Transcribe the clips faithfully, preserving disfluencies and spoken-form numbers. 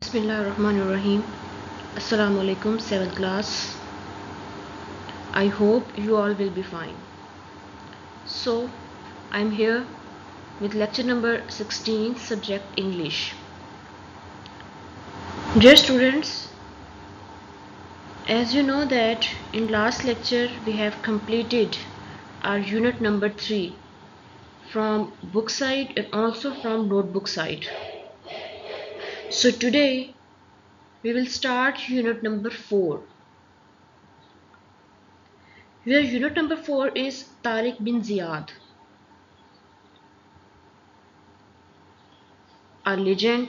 Bismillahirrahmanirrahim. Assalamu alaikum, seventh class. I hope you all will be fine. So, I'm here with lecture number sixteen, subject English. Dear students, as you know that in last lecture we have completed our unit number three from book side and also from notebook side. So today we will start unit number four. Where unit number four is Tariq bin Ziyad, a legend,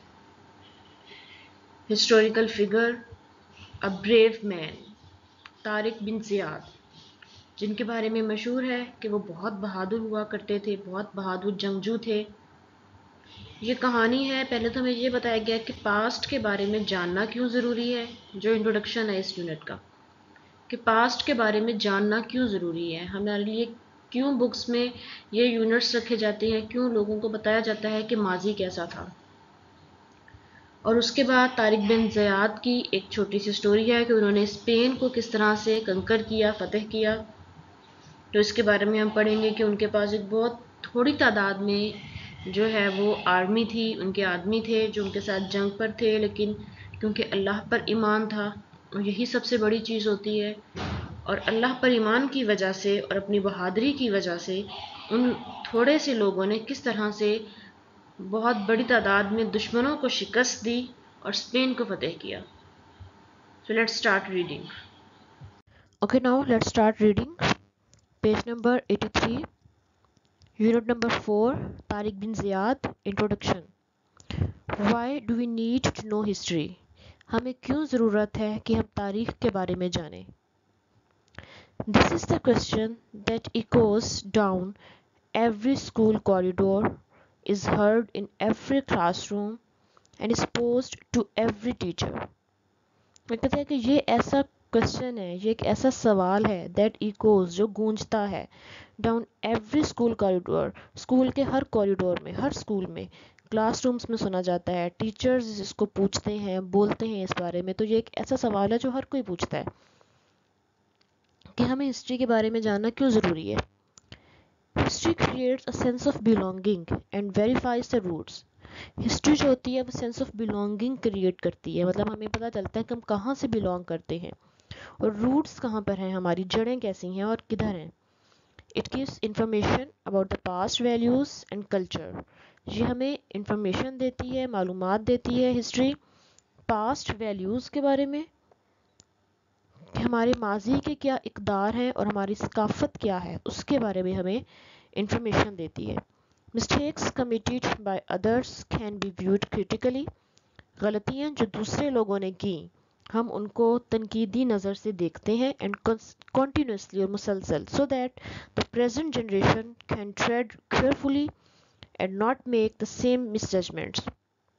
historical figure, a brave man. Tariq bin Ziyad, जिनके बारे में मशहूर है कि वो बहुत बहादुर हुआ करते थे, बहुत बहादुर जंगजू थे। ये कहानी है। पहले तो हमें ये बताया गया कि पास्ट के बारे में जानना क्यों ज़रूरी है, जो इंट्रोडक्शन है इस यूनिट का, कि पास्ट के बारे में जानना क्यों ज़रूरी है, हमारे लिए क्यों बुक्स में ये यूनिट्स रखे जाते हैं, क्यों लोगों को बताया जाता है कि माजी कैसा था। और उसके बाद तारिक बिन ज़ियाद की एक छोटी सी स्टोरी है कि उन्होंने स्पेन को किस तरह से कंकर किया, फतह किया। तो इसके बारे में हम पढ़ेंगे कि उनके पास एक बहुत थोड़ी तादाद में जो है वो आर्मी थी, उनके आदमी थे जो उनके साथ जंग पर थे, लेकिन क्योंकि अल्लाह पर ईमान था और यही सबसे बड़ी चीज़ होती है, और अल्लाह पर ईमान की वजह से और अपनी बहादुरी की वजह से उन थोड़े से लोगों ने किस तरह से बहुत बड़ी तादाद में दुश्मनों को शिकस्त दी और स्पेन को फतेह किया। So let's start reading. Okay, now let's start reading. Page number eighty-three, unit number four, Tariq bin Ziyad, introduction. Why do we need to know history? हमें क्यों ज़रूरत है कि हम तारीख के बारे में जानें? This is the question that echoes down every school corridor, is heard in every classroom and is posed to every teacher. मैं कहता है कि ये ऐसा क्वेश्चन है, ये एक ऐसा सवाल है दैट इकोज, जो गूंजता है down every school corridor, school के हर कॉरिडोर में, हर स्कूल में, क्लासरूम्स में सुना जाता है, टीचर्स इसको पूछते हैं, बोलते हैं इस बारे में। तो ये एक ऐसा सवाल है जो हर कोई पूछता है कि हमें हिस्ट्री के बारे में जानना क्यों ज़रूरी है। History creates a sense of belonging and verifies the roots. History जो होती है वो सेंस ऑफ बिलोंगिंग क्रिएट करती है, मतलब हमें पता चलता है कि हम कहाँ से बिलोंग करते हैं और रूट्स कहाँ पर हैं, हमारी जड़ें कैसी हैं और किधर हैं। It gives information about the past values and culture. ये हमें इंफॉर्मेशन देती है, मालूमात देती है हिस्ट्री पास्ट वैल्यूज़ के बारे में, कि हमारे माजी के क्या इक़दार हैं और हमारी सकाफ़त क्या है, उसके बारे में हमें इंफॉर्मेशन देती है। Mistakes committed by others can be viewed critically. गलतियाँ जो दूसरे लोगों ने की हम उनको तनकीदी नज़र से देखते हैं, एंड कॉन्टीन्यूसली और मुसलसल, so that the present generation can tread carefully and not make the same misjudgements.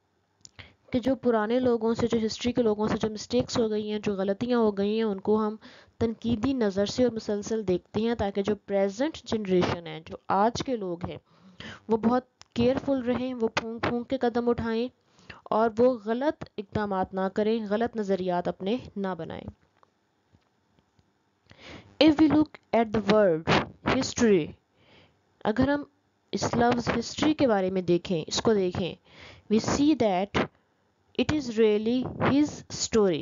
कि जो पुराने लोगों से, जो हिस्ट्री के लोगों से जो मिस्टेक्स हो गई हैं, जो गलतियाँ हो गई हैं, उनको हम तनकीदी नज़र से और मुसलसल देखते हैं, ताकि जो प्रेजेंट जनरेशन है, जो आज के लोग हैं, वो बहुत केयरफुल रहें, वो फूंक फूंक के कदम उठाएं और वो गलत इक़दामात ना करें, गलत नज़रियात अपने ना बनाएं। If we look at the word history, अगर हम इस लफ्ज़ हिस्ट्री के बारे में देखें, इसको देखें, we see that it is really his story.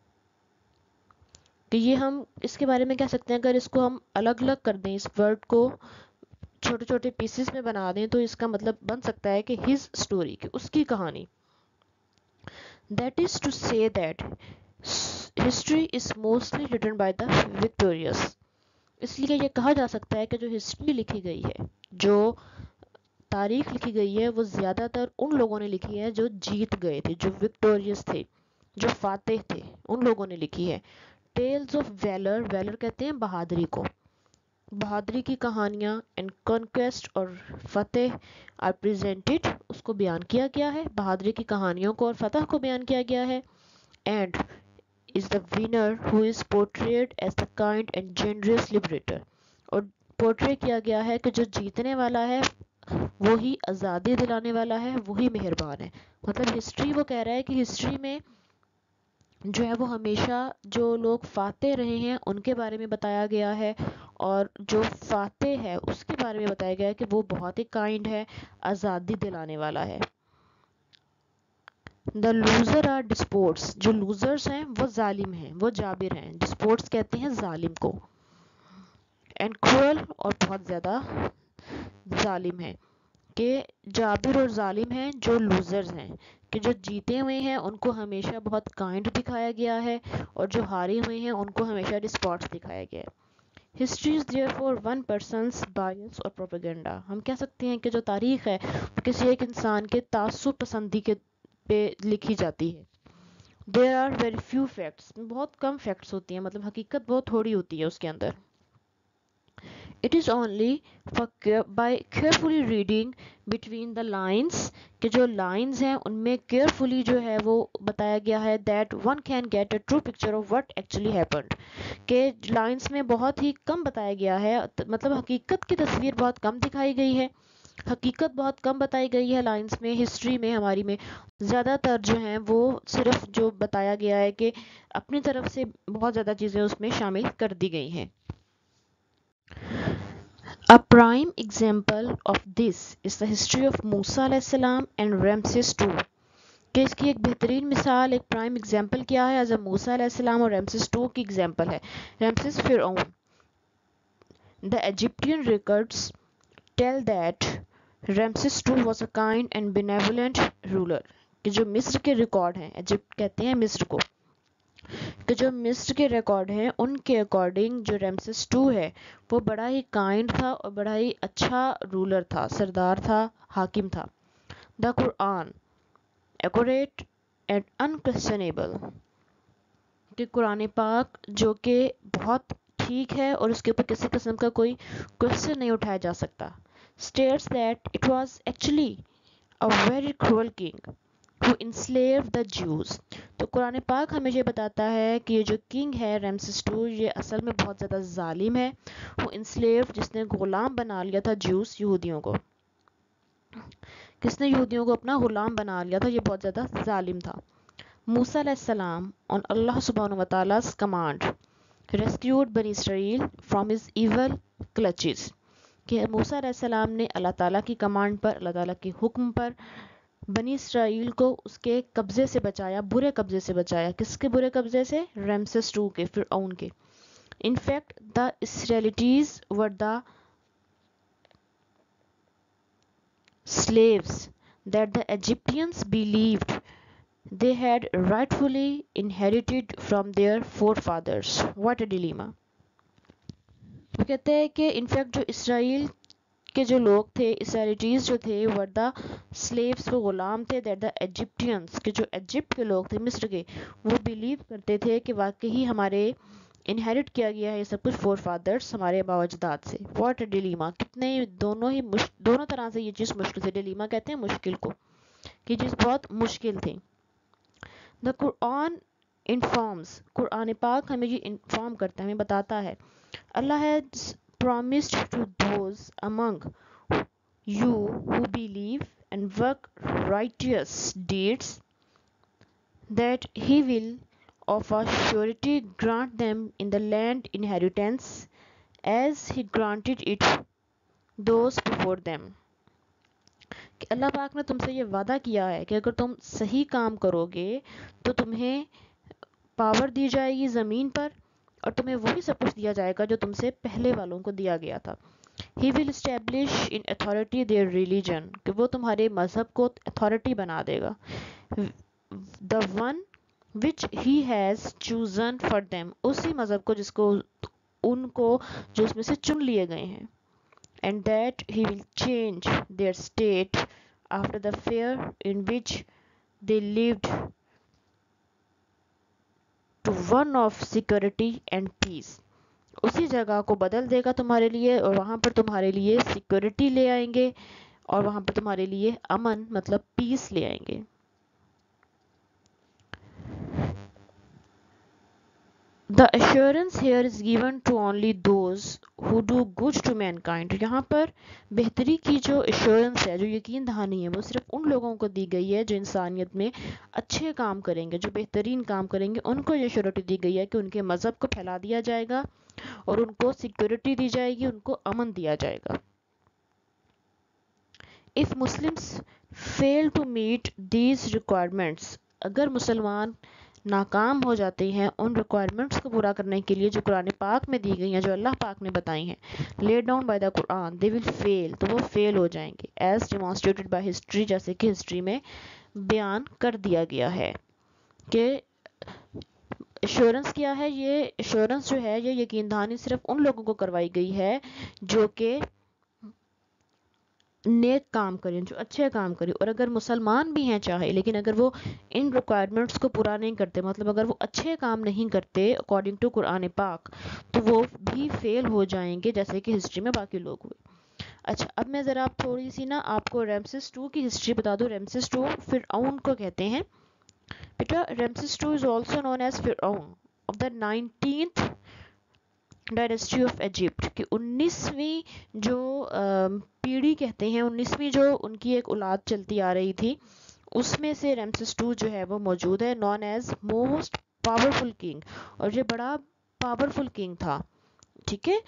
कि ये हम इसके बारे में कह सकते हैं, अगर इसको हम अलग अलग कर दें, इस वर्ड को छोटे छोटे पीसेस में बना दें, तो इसका मतलब बन सकता है कि हिज स्टोरी, कि उसकी कहानी। That is to say that history is mostly written by the victorious. इसलिए ये कहा जा सकता है कि जो हिस्ट्री लिखी गई है, जो तारीख लिखी गई है, वो ज़्यादातर उन लोगों ने लिखी है जो जीत गए थे, जो विक्टोरियस थे, जो फातेह थे, उन लोगों ने लिखी है। टेल्स ऑफ वैलर, वैलर कहते हैं बहादुरी को, बहादुरी की कहानियाँ एंड कॉन्क्वेस्ट और फतेह आर प्रेजेंटेड, उसको बयान किया गया है, बहादुरी की कहानियों को और फतह को बयान किया गया है। And is the winner who is portrayed as the kind and generous liberator, और पोर्ट्रे किया गया है कि जो जीतने वाला है وہی آزادی دلانے والا ہے، وہی مہربان ہے. مطلب ہسٹری وہ کہہ رہا ہے کہ ہسٹری میں جو ہے وہ ہمیشہ جو لوگ فاتح رہے ہیں ان کے بارے میں بتایا گیا ہے، اور جو فاتح ہے اس کے بارے میں بتایا گیا ہے کہ وہ بہت ہی کائنڈ ہے، آزادی دلانے والا ہے. دا لوزر آر ڈسپورٹس، جو لوزرز ہیں وہ ظالم ہیں، وہ جابر ہیں. ڈسپورٹس کہتے ہیں ظالم کو. اینڈ کرول، اور بہت زیادہ ظالم ہے. کہ جابر اور ظالم ہیں جو لوزرز ہیں، کہ جو جیتے ہوئے ہیں ان کو ہمیشہ بہت کائنڈ دکھایا گیا ہے، اور جو ہارے ہوئے ہیں ان کو ہمیشہ ڈسپورٹس دکھایا گیا ہے. History is there for one person's bias اور پروپیگنڈا. ہم کہہ سکتے ہیں کہ جو تاریخ ہے وہ کسی ایک انسان کے تعصب پسندی کے پہ لکھی جاتی ہے. There are very few facts, بہت کم فیکٹس ہوتی ہیں، مطلب حقیقت بہت تھوڑی ہوتی ہے اس کے اندر. It is only for care, by carefully reading between the lines، کہ جو lines ہیں ان میں carefully جو ہے وہ بتایا گیا ہے that one can get a true picture of what actually happened. کہ lines میں بہت ہی کم بتایا گیا ہے، مطلب حقیقت کی تصویر بہت کم دکھائی گئی ہے، حقیقت بہت کم بتائی گئی ہے لائنس میں. ہسٹری میں ہماری میں زیادہ تر جو ہیں وہ صرف جو بتایا گیا ہے کہ اپنی طرف سے بہت زیادہ چیزیں اس میں شامل کر دی گئی ہیں. A prime example of this is the history of موسیٰ علیہ السلام and Ramses the second. کہ اس کی ایک بہترین مثال، ایک پرائم ایگزامپل کیا ہے؟ حضرت موسیٰ علیہ السلام اور ریمسس ٹو کی ایگزامپل ہے. ریمسس فرعون. The Egyptian records tell that Ramses the second was a kind and benevolent ruler. کہ جو مصر کے ریکارڈ ہیں، ایجپٹ کہتے ہیں مصر کو، کہ جو مصر کے ریکارڈ ہیں ان کے اکارڈنگ جو ریمسس ٹو ہے وہ بڑا ہی کائنڈ تھا اور بڑا ہی اچھا رولر تھا، سردار تھا، حاکم تھا. دا قرآن ایکوریٹ اینڈ انکویسچنیبل، کہ قرآن پاک جو کہ بہت ٹھیک ہے اور اس کے اوپر کسی قسم کا کوئی کوشچن نہیں اٹھایا جا سکتا. states that it was actually a very cruel king who enslaved the Jews. تو قرآن پاک ہمیں یہ بتاتا ہے کہ یہ جو کنگ ہے ریمسس ٹو یہ اصل میں بہت زیادہ ظالم ہے. وہ enslaved، جس نے غلام بنا لیا تھا جوس، یہودیوں کو، کس نے یہودیوں کو اپنا غلام بنا لیا تھا، یہ بہت زیادہ ظالم تھا. موسیٰ علیہ السلام on اللہ سبحانہ و تعالیٰ's command rescued بنی اسرائیل from his evil clutches. کہ موسیٰ علیہ السلام نے اللہ تعالیٰ کی کمانڈ پر، اللہ تعالیٰ کے حکم پر بنی اسرائیل کو اس کے قبضے سے بچایا، برے قبضے سے بچایا. کس کے برے قبضے سے؟ ریمسس ٹو کے، فرعون کے. In fact, the Israelites were the slaves that the Egyptians believed they had rightfully inherited from their forefathers. What a dilemma. وہ کہتے ہیں کہ انفیکٹ جو اسرائیل کے جو لوگ تھے، اسرائیلیٹیز جو تھے، وردا سلیوز، وہ غلام تھے، دیٹ دا ایجپٹینس، کہ جو ایجپٹ کے لوگ تھے، مصر کے، وہ بلیو کرتے تھے کہ واقعی ہمارے انہیریٹ کیا گیا ہے یہ سب کچھ فور فادرس، ہمارے آباء و اجداد سے. واٹ ڈیلیما، کتنے دونوں ہی مش... دونوں طرح سے یہ چیز مشکل تھی. ڈیلیما کہتے ہیں مشکل کو، کہ چیز بہت مشکل تھی. دا قرآن انفارمز، قرآن پاک ہمیں یہ انفارم کرتا ہے، ہمیں بتاتا ہے. اللہ has promised to those among you who believe and work righteous deeds that he will of a surety grant them in the land inheritance as he granted it those before them. کہ اللہ پاک نے تم سے یہ وعدہ کیا ہے کہ اگر تم صحیح کام کرو گے تو تمہیں پاور دی جائے گی زمین پر، اور تمہیں وہی سب کچھ دیا جائے گا جو تم سے پہلے والوں کو دیا گیا تھا. He will establish in authority their religion، کہ وہ تمہارے مذہب کو authority بنا دے گا. The one which he has chosen for them، اسی مذہب کو جس کو ان کو جو اس میں سے چن لیے گئے ہیں. And that he will change their state after the fear in which they lived to one of security and peace. اسی جگہ کو بدل دے گا تمہارے لیے، اور وہاں پر تمہارے لیے سیکورٹی لے آئیں گے، اور وہاں پر تمہارے لیے امن مطلب پیس لے آئیں گے. The assurance here is given to only those who do good to mankind. यहाँ पर बेहतरी की जो assurance है, जो यकीन दहानी है, वो सिर्फ उन लोगों को दी गई है जो इंसानियत में अच्छे काम करेंगे, जो बेहतरीन काम करेंगे, उनको ये श्योरिटी दी गई है कि उनके मज़हब को फैला दिया जाएगा और उनको सिक्योरिटी दी जाएगी, उनको अमन दिया जाएगा. If Muslims fail to meet these requirements, अगर मुसलमान नाकाम हो जाते हैं उन रिक्वायरमेंट्स को पूरा करने के लिए जो कुरान पाक में दी गई हैं, जो अल्लाह पाक ने बताई हैं, laid down by the Quran, they will fail, तो वो फेल हो जाएंगे, एज डेमोन्स्ट्रेटेड बाय हिस्ट्री, जैसे कि हिस्ट्री में बयान कर दिया गया है. कि एश्योरेंस क्या है? ये एश्योरेंस जो है, ये यकीन दहानी सिर्फ उन लोगों को करवाई गई है जो कि नेक काम करें, जो अच्छे काम करें. और अगर मुसलमान भी हैं चाहे, लेकिन अगर वो इन रिक्वायरमेंट्स को पूरा नहीं करते, मतलब अगर वो अच्छे काम नहीं करते अकॉर्डिंग टू कुरान पाक, तो वो भी फेल हो जाएंगे, जैसे कि हिस्ट्री में बाकी लोग हुए. अच्छा, अब मैं ज़रा थोड़ी सी ना आपको रेमसेस टू की हिस्ट्री बता दूँ. रेमसेस टू फिरऔन को कहते हैं. बेटा, Ramesses two is also known as फिरऔन of the nineteenth dynasty of Egypt, कि उन्नीसवीं जो पीढ़ी कहते हैं, उन्नीसवीं जो उनकी एक औलाद चलती आ रही थी, उसमें से रेमसेस टू जो है वो मौजूद है, known as most powerful king. और ये बड़ा पावरफुल किंग था. ठीक है.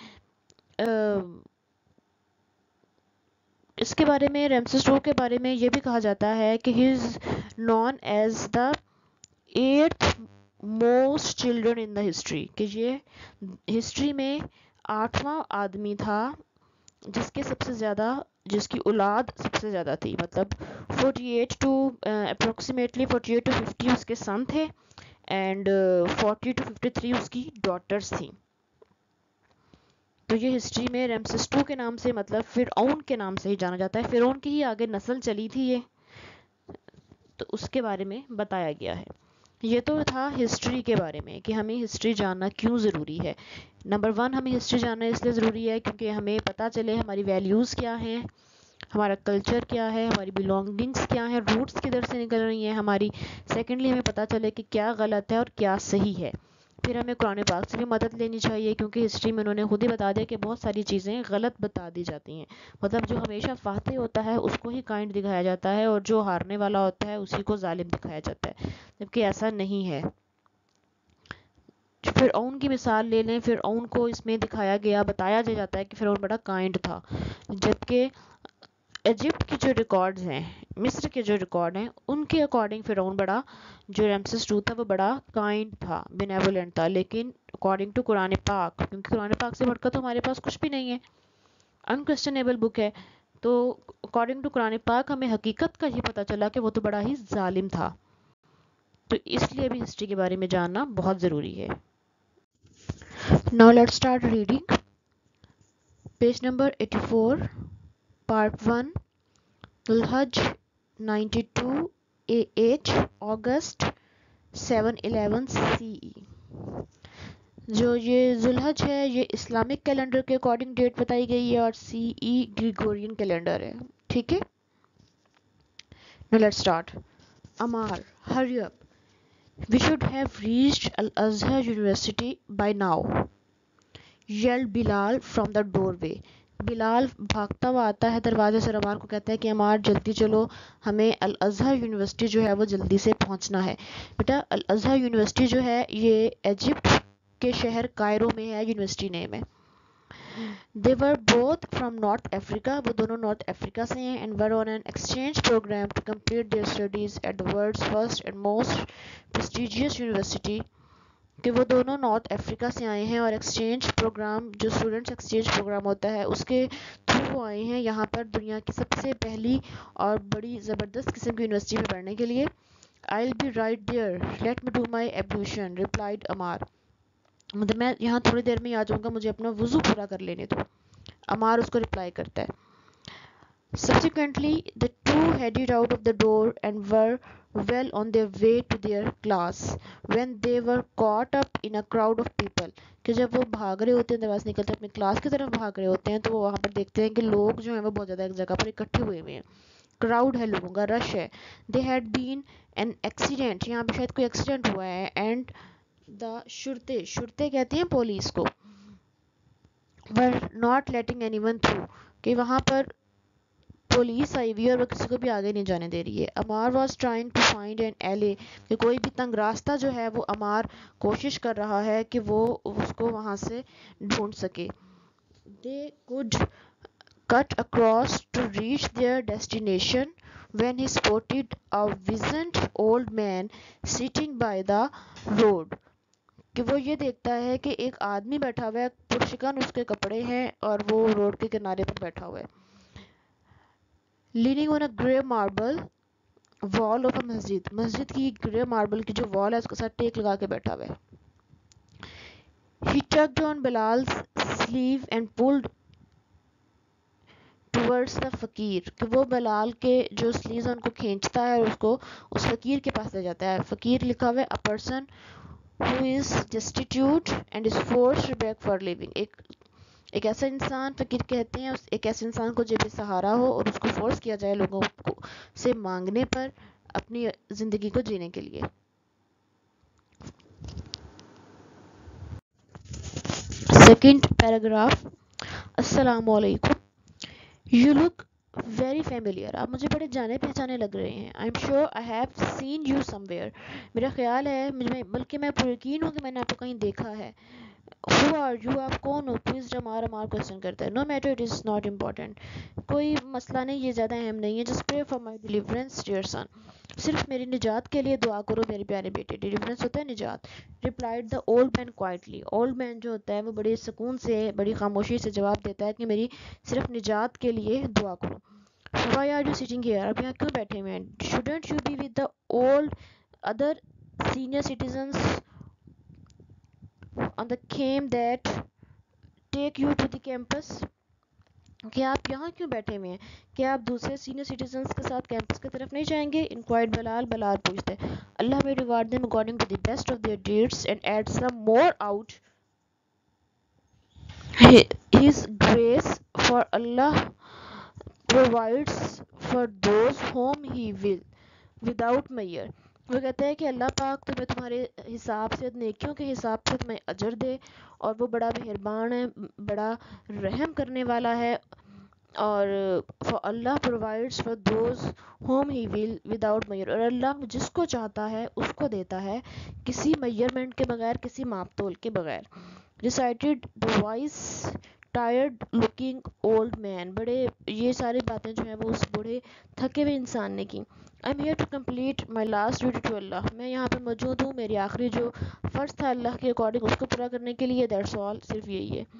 इसके बारे में, रेमसेस टू के बारे में ये भी कहा जाता है कि he is known as the eighth most children in the history, कि ये हिस्ट्री में आठवां आदमी था जिसके सबसे ज़्यादा, जिसकी औलाद सबसे ज़्यादा थी. मतलब अड़तालीस टू अप्रोक्सीमेटली अड़तालीस टू पचास उसके सन थे एंड चालीस टू तिरेपन उसकी डॉटर्स थी. तो ये हिस्ट्री में रेमसेस टू के नाम से, मतलब फिरऔन के नाम से ही जाना जाता है. फिरऔन की ही आगे नस्ल चली थी ये, तो उसके बारे में बताया गया है. ये तो था हिस्ट्री के बारे में कि हमें हिस्ट्री जानना क्यों ज़रूरी है. नंबर वन, हमें हिस्ट्री जानना इसलिए ज़रूरी है क्योंकि हमें पता चले हमारी वैल्यूज़ क्या हैं, हमारा कल्चर क्या है, हमारी बिलोंगिंग्स क्या हैं, रूट्स किधर से निकल रही हैं हमारी. सेकेंडली, हमें पता चले कि क्या गलत है और क्या सही है. फिर हमें कुरान पाक से भी मदद लेनी चाहिए, क्योंकि हिस्ट्री में उन्होंने खुद ही बता दिया कि बहुत सारी चीज़ें गलत बता दी जाती हैं. मतलब जो हमेशा फाते होता है उसको ही काइंड दिखाया जाता है और जो हारने वाला होता है उसी को जालिम दिखाया जाता है, जबकि ऐसा नहीं है. फिरऔन की मिसाल ले लें. फिरऔन को इसमें दिखाया गया, बताया जाता है कि फिरऔन बड़ा काइंड था, जबकि इजिप्ट की जो रिकॉर्ड्स हैं, मिस्र के जो रिकॉर्ड हैं, उनके अकॉर्डिंग फिरऔन बड़ा, जो रेमसेस टू था वो बड़ा काइंड था, बेनेवोलेंट था. लेकिन अकॉर्डिंग टू कुरान पाक, क्योंकि कुरान पाक से बढ़कर तो हमारे पास कुछ भी नहीं है, अनक्वेश्चनेबल बुक है, तो अकॉर्डिंग टू कुरान पाक हमें हकीकत का ये पता चला कि वो तो बड़ा ही जालिम था. तो इसलिए भी हिस्ट्री के बारे में जानना बहुत ज़रूरी है. Now let's start reading. Page number eighty-four, part one. Dhul-Hajj ninety-two A H, August seven eleven C E. जो ये जुलहज है ये इस्लामिक कैलेंडर के अकॉर्डिंग डेट बताई गई है और सी ई ग्रिगोरियन कैलेंडर है. ठीक है. Now let's start. Amar, hurry up. We should have reached Al-Azhar University by now, yelled Bilal from the doorway. Bilal भागता हुआ आता है दरवाजे से, अमार को कहता है कि अमार जल्दी चलो, हमें अल अज़हर यूनिवर्सिटी जो है वो जल्दी से पहुंचना है. बेटा, अल अज़हर यूनिवर्सिटी जो है ये इजिप्ट के शहर कायरो में है, यूनिवर्सिटी नेम है. They were both from North Africa, वो दोनों नॉर्थ अफ्रीका से हैं. And were on an exchange programme to complete their studies at the world's first and most prestigious university, कि वो दोनों नॉर्थ अफ्रीका से आए हैं और एक्सचेंज प्रोग्राम, जो स्टूडेंट्स एक्सचेंज प्रोग्राम होता है उसके थ्रू वो आए हैं यहाँ पर दुनिया की सबसे पहली और बड़ी ज़बरदस्त किस्म की यूनिवर्सिटी में पढ़ने के लिए. I will be right there, let me do my ablution, replied Ammar. मतलब मैं यहाँ थोड़ी देर में ही आ जाऊँगा, मुझे अपना वज़ू पूरा कर लेने दो. अमार उसको रिप्लाई करता है. Subsequently, the two headed out of the door and were well on their way to their class when they were caught up in a crowd of people. कि जब वो भाग रहे होते हैं, दरवाज़े निकलते अपनी क्लास की तरफ भाग रहे होते हैं, तो वो वहाँ पर देखते हैं कि लोग जो हैं वो बहुत ज़्यादा एक जगह पर इकट्ठे हुए हुए हैं. क्राउड है, लोगों का रश है. They had been an accident, यहाँ पे शायद कोई एक्सीडेंट हुआ है. एंड دا شرطے شرطے کہتے ہیں پولیس کو were not letting anyone through کہ وہاں پر پولیس آئی ہوئی ہے اور وہ کسی کو بھی آگے نہیں جانے دے رہی ہے. Ammar was trying to find an alley کہ کوئی بھی تنگ راستہ جو ہے وہ امار کوشش کر رہا ہے کہ وہ اس کو وہاں سے ڈھونڈ سکے. they could cut across to reach their destination when he spotted a wizened old man sitting by the road کہ وہ یہ دیکھتا ہے کہ ایک آدمی بیٹھا ہوا ہے, پرشکن اس کے کپڑے ہیں اور وہ روڈ کے کنارے پر بیٹھا ہوا ہے. leaning on a grey marble wall of a مسجد مسجد کی گرے ماربل کی جو وال ہے اس کے ساتھ ٹیک لگا کے بیٹھا ہوا ہے. he tugged on بلال's sleeve and pulled towards the فقیر کہ وہ بلال کے جو سلیوز ان کو کھینچتا ہے اور اس کو اس فقیر کے پاس لے جاتا ہے. فقیر لکھا ہوا ہے a person who is destitute and is forced to beg for living ایک ایک ایسا انسان فقیر کہتے ہیں ایک ایسے انسان کو جو بے سہارا ہو اور اس کو فورس کیا جائے لوگوں کو سے مانگنے پر اپنی زندگی کو جینے کے لیے. Second paragraph. السلام علیکم. یو لک ویری فیملیئر آپ مجھے بڑے جانے پہچانے لگ رہے ہیں. I am sure I have seen you somewhere میرا خیال ہے مجھے بلکہ میں پر یقین ہوں کہ میں نے آپ کو کہیں دیکھا ہے. ہو آر یو آپ کون ہو؟ پلیز امار امار کوشچن کرتا ہے. No matter it is not important کوئی مسئلہ نہیں یہ زیادہ اہم نہیں ہے. Just pray for my deliverance dear son صرف میری نجات کے لیے دعا کرو میرے پیارے بیٹے. ڈیلیورنس ہوتا ہے نجات. Replied the old man quietly old man جو ہوتا ہے وہ بڑے سکون سے بڑی خاموشی سے جواب دیتا ہے کہ میری صرف نجات کے لیے دعا کرو. Why are you sitting here آپ یہاں کیوں بیٹھے ہوئے ہیں؟ Shouldn't you be with the old other senior citizens on the came that take you to the campus کہ آپ یہاں کیوں بیٹھے ہوئے ہیں؟ کیا آپ دوسرے سینئر سٹیزنز کے ساتھ کیمپس کی طرف نہیں جائیں گے؟ انکوائرڈ بلال بلال پوچھتے ہیں. اللہ may reward them according to the best of their deeds and add some more out his grace for Allah provides for those whom he will without measure. وہ کہتا ہے کہ اللہ پاک تمہیں تمہارے حساب سے نیکیوں کے حساب سے تمہیں اجر دے اور وہ بڑا مہربان ہے بڑا رحم کرنے والا ہے. اور for Allah provides for those whom he will without measure اور اللہ جس کو چاہتا ہے اس کو دیتا ہے کسی میجرمنٹ کے بغیر کسی ماپ تول کے بغیر. recited the wise tired looking old man بڑے یہ ساری باتیں جو ہیں وہ اس بڑے تھکے ہوئے انسان نے کی. I'm here to complete my last duty to Allah میں یہاں پہ موجود ہوں میری آخری جو فرض تھا اللہ کے اکارڈنگ اس کو پورا کرنے کے لیے. that's all صرف یہی ہے.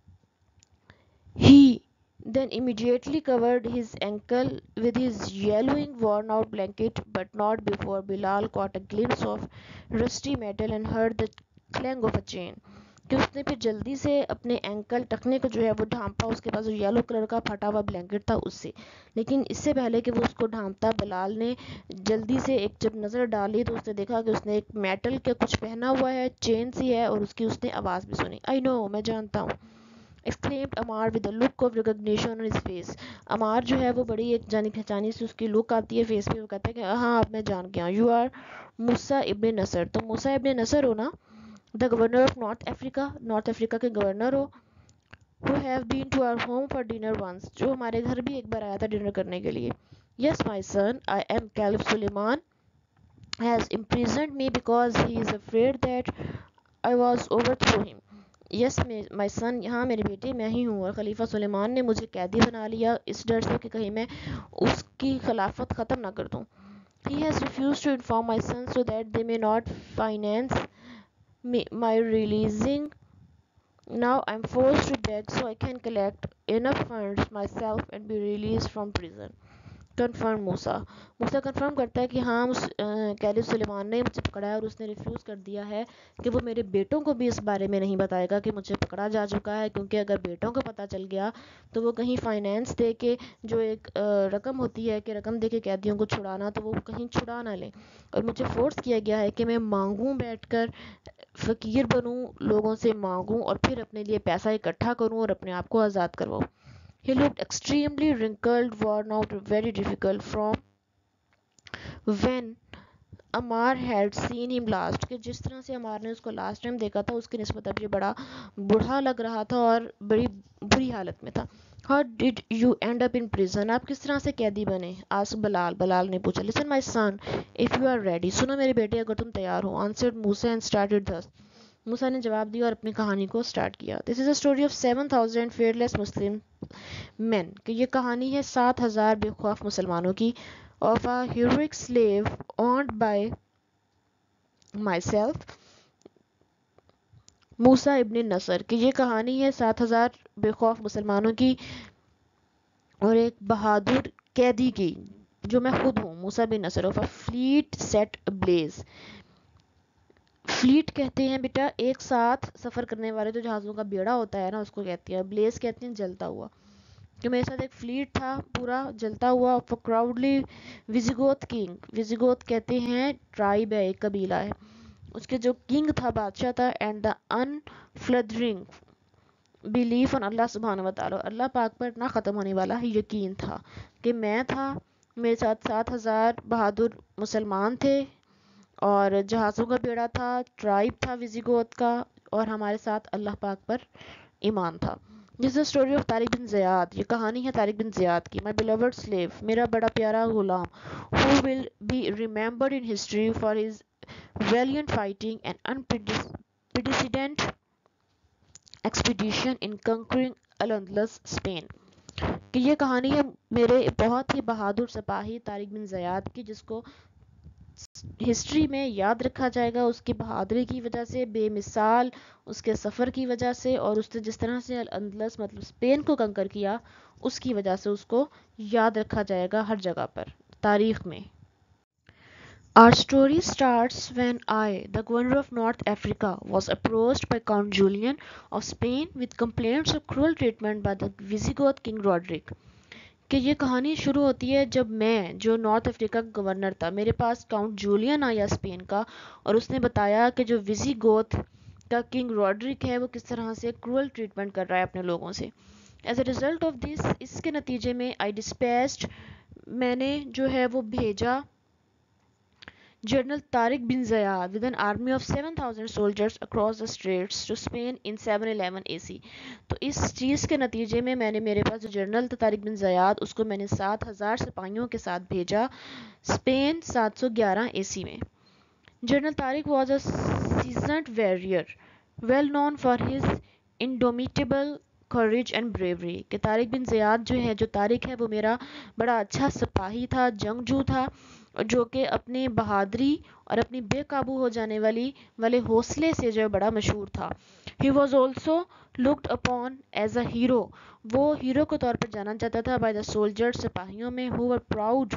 He then immediately covered his ankle with his yellowing worn out blanket but not before Bilal caught a glimpse of rusty metal and heard the clang of a chain کہ اس نے پھر جلدی سے اپنے اینکل ٹکنے کو جو ہے وہ ڈھانپا اس کے پاس جو یلو کلر کا پھٹا ہوا بلینکٹ تھا اس سے. لیکن اس سے پہلے کہ وہ اس کو ڈھانپتا بلال نے جلدی سے ایک جب نظر ڈالی تو اس نے دیکھا کہ اس نے ایک میٹل کے کچھ پہنا ہوا ہے چین سی ہے اور اس کی اس نے آواز بھی سنی. آئی نو میں جانتا ہوں exclaimed امار with a look of recognition on his face. امار جو ہے وہ بڑی ایک جانی پہچانی سے اس کی لک آتی ہے فیس پہ. وہ کہتا ہے کہ ہاں اب میں جان گیا. you are موسیٰ ابن نصر تم موسیٰ ابن نصر ہو نا. the governor of North Africa North Africa کے گورنر ہو. who have been to our home for dinner once جو ہمارے گھر بھی ایک بار آیا تھا ڈنر کرنے کے لیے. yes my son I am Caliph Suleiman has imprisoned me because he is afraid that I was overthrow him. یس مائی سن ہاں میرے بیٹے میں ہی ہوں اور خلیفہ سلیمان نے مجھے قیدی بنا لیا اس ڈر سے کہ کہیں میں اس کی خلافت ختم نہ کر دوں. He has refused to inform my sons so that they may not finance my releasing. Now I am forced to beg so I can collect enough funds myself and be released from prison. Confirm Musa Musa confirm کرتا ہے کہ ہاں caliph سلیمان نے مجھے پکڑا ہے اور اس نے ریفیوز کر دیا ہے کہ وہ میرے بیٹوں کو بھی اس بارے میں نہیں بتائے گا کہ مجھے پکڑا جا چکا ہے کیونکہ اگر بیٹوں کو پتہ چل گیا تو وہ کہیں فائنینس دے کے جو ایک رقم ہوتی ہے کہ رقم دے کے قیدیوں کو چھڑانا تو وہ کہیں چھڑا نہ لیں. اور مجھے فورس کیا گیا ہے کہ میں مانگوں بیٹھ کر فقیر بنوں لوگوں سے مانگوں اور پھر اپنے لیے پیسہ اکٹھا کروں اور اپنے آپ کو آزاد کرواؤں. He looked extremely wrinkled, worn out, very difficult from when Ammar had seen him last, کہ جس طرح سے عمار نے اس کو لاسٹ ٹائم دیکھا تھا اس کی نسبت اب یہ بڑا بوڑھا لگ رہا تھا اور بڑی بری حالت میں تھا. How did you end up in prison, آپ کس طرح سے قیدی بنے؟ آسک بلال، بلال نے پوچھا. Listen my son if you are ready, سنو میرے بیٹے اگر تم تیار ہو. Answered Musa and started thus, Musa نے جواب دیا اور اپنی کہانی کو سٹارٹ کیا. This is a story of seven thousand fearless Muslim men, کہ یہ کہانی ہے سات ہزار بے خوف مسلمانوں کی. Of a heroic slave owned by myself Musa ibn Nusayr, کہ یہ کہانی ہے سات ہزار بے خوف مسلمانوں کی اور ایک بہادر قیدی کی جو میں خود ہوں، Musa bin Nusayr. Of a fleet set ablaze, fleet کہتے ہیں بیٹا ایک ساتھ سفر کرنے والے جو جہازوں کا بیڑا ہوتا ہے نا اس کو کہتے ہیں. بلیز کہتے ہیں جلتا ہوا، کہ میرے ساتھ ایک فلیٹ تھا پورا جلتا ہوا. آف اے کراؤڈلی ویزیگوتھ کنگ، ویزیگوتھ کہتے ہیں ٹرائب ہے، ایک قبیلہ ہے، اس کے جو کنگ تھا بادشاہ تھا. اینڈ دا انفلدرنگ بلیف آن اللہ سبحانہ وتعالی، اللہ پاک پر نہ ختم ہونے والا یقین تھا، کہ میں تھا، میرے ساتھ سات ہزار بہادر مسلمان تھے اور جہازوں کا بیڑا تھا، ٹرائب تھا ویزیگوت کا، اور ہمارے ساتھ اللہ پاک پر ایمان تھا. This is story of Tariq bin Ziyad, یہ کہانی ہے طارق بن زیاد کی. مائی بیلوڈ سلیو، میرا بڑا پیارا غلام. He will be remembered in history for his valiant fighting and unprecedented expedition in conquering Al Andalus Spain, کہ یہ کہانی ہے میرے بہت ہی بہادر سپاہی طارق بن زیاد کی، جس کو ہسٹری میں یاد رکھا جائے گا اس کی بہادری کی وجہ سے، بے مثال اس کے سفر کی وجہ سے، اور اس نے جس طرح سے الاندلس مطلب اسپین کو کنکر کیا اس کی وجہ سے اس کو یاد رکھا جائے گا ہر جگہ پر تاریخ میں. Our story starts when I, the governor of North Africa, was approached by Count Julian of Spain with complaints of cruel treatment by the Visigoth King Roderick. کہ یہ کہانی شروع ہوتی ہے جب میں جو نارتھ افریقہ کا گورنر تھا میرے پاس کاؤنٹ جولین آیا اسپین کا، اور اس نے بتایا کہ جو ویزی گوتھ کا کنگ روڈرک ہے وہ کس طرح سے کرول ٹریٹمنٹ کر رہا ہے اپنے لوگوں سے. As a result of this, اس کے نتیجے میں آئی ڈسپیچڈ، میں نے جو ہے وہ بھیجا general Tariq bin Ziyad with an army of seven thousand soldiers across the straits to Spain in seven eleven A C. تو اس چیز کے نتیجے میں میں نے میرے پاس جو جنرل تھا طارق بن زیاد اس کو میں نے سات ہزار سپاہیوں کے ساتھ بھیجا اسپین سات سو گیارہ اے سی میں. General Tariq was a seasoned warrior well known for his indomitable courage and bravery، کہ طارق بن زیاد جو ہے جو طارق ہے وہ میرا بڑا اچھا سپاہی تھا، جنگجو تھا، جو کہ اپنی بہادری اور اپنی بے قابو ہو جانے والی والے حوصلے سے جو بڑا مشہور تھا. He was also looked upon as a hero، وہ ہیرو کے طور پر جانا جاتا تھا by the soldiers، سپاہیوں میں who were proud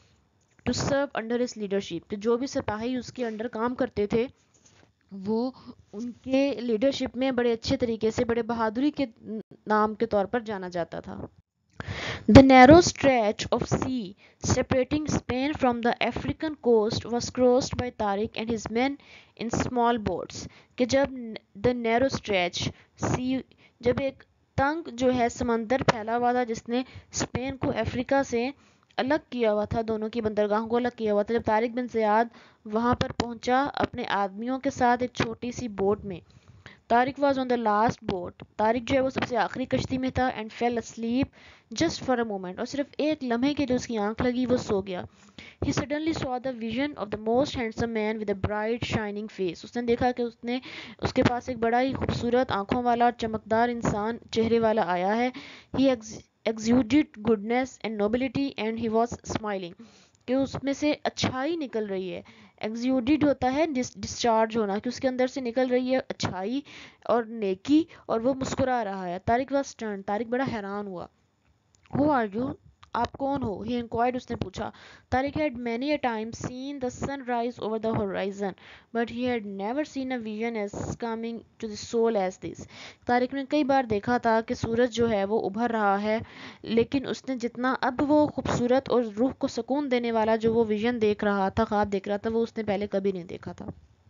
to serve under his leadership، کہ جو بھی سپاہی اس کے انڈر کام کرتے تھے وہ ان کے لیڈرشپ میں بڑے اچھے طریقے سے بڑے بہادری کے نام کے طور پر جانا جاتا تھا. The narrow stretch of sea separating Spain from the African coast was crossed by Tariq and his men in small boats، کہ جب the narrow stretch sea، جب ایک تنگ جو ہے سمندر پھیلا ہوا تھا جس نے اسپین کو افریقہ سے الگ کیا ہوا تھا، دونوں کی بندرگاہوں کو الگ کیا ہوا تھا، جب طارق بن زیاد وہاں پر پہنچا اپنے آدمیوں کے ساتھ ایک چھوٹی سی بوٹ میں. Tariq was on the last boat, Tariq جو ہے وہ سب سے آخری کشتی میں تھا. And fell asleep just for a moment, اور صرف ایک لمحے کے جو اس کی آنکھ لگی وہ سو گیا. He suddenly saw the vision of the most handsome man with a bright shining face, اس نے دیکھا کہ اس نے اس کے پاس ایک بڑا ہی خوبصورت آنکھوں والا چمکدار انسان چہرے والا آیا ہے. ہی exuded goodness and nobility and he was smiling، کہ اس میں سے اچھائی نکل رہی ہے. ایگزیوڈیڈ ہوتا ہے ڈسچارج ہونا، کہ اس کے اندر سے نکل رہی ہے اچھائی اور نیکی، اور وہ مسکرا رہا ہے. طارق واز stunned، طارق بڑا حیران ہوا. Who are you؟ آپ کون ہو؟ He inquired، اس نے پوچھا. Tariq had many a time seen the sun rise over the horizon but he had never seen a vision as coming to the soul as this، Tariq نے کئی بار دیکھا تھا کہ سورج جو ہے وہ ابھر رہا ہے، لیکن اس نے جتنا اب وہ خوبصورت اور روح کو سکون دینے والا جو وہ ویژن دیکھ رہا تھا، خواب دیکھ رہا تھا، وہ اس نے پہلے کبھی نہیں دیکھا تھا.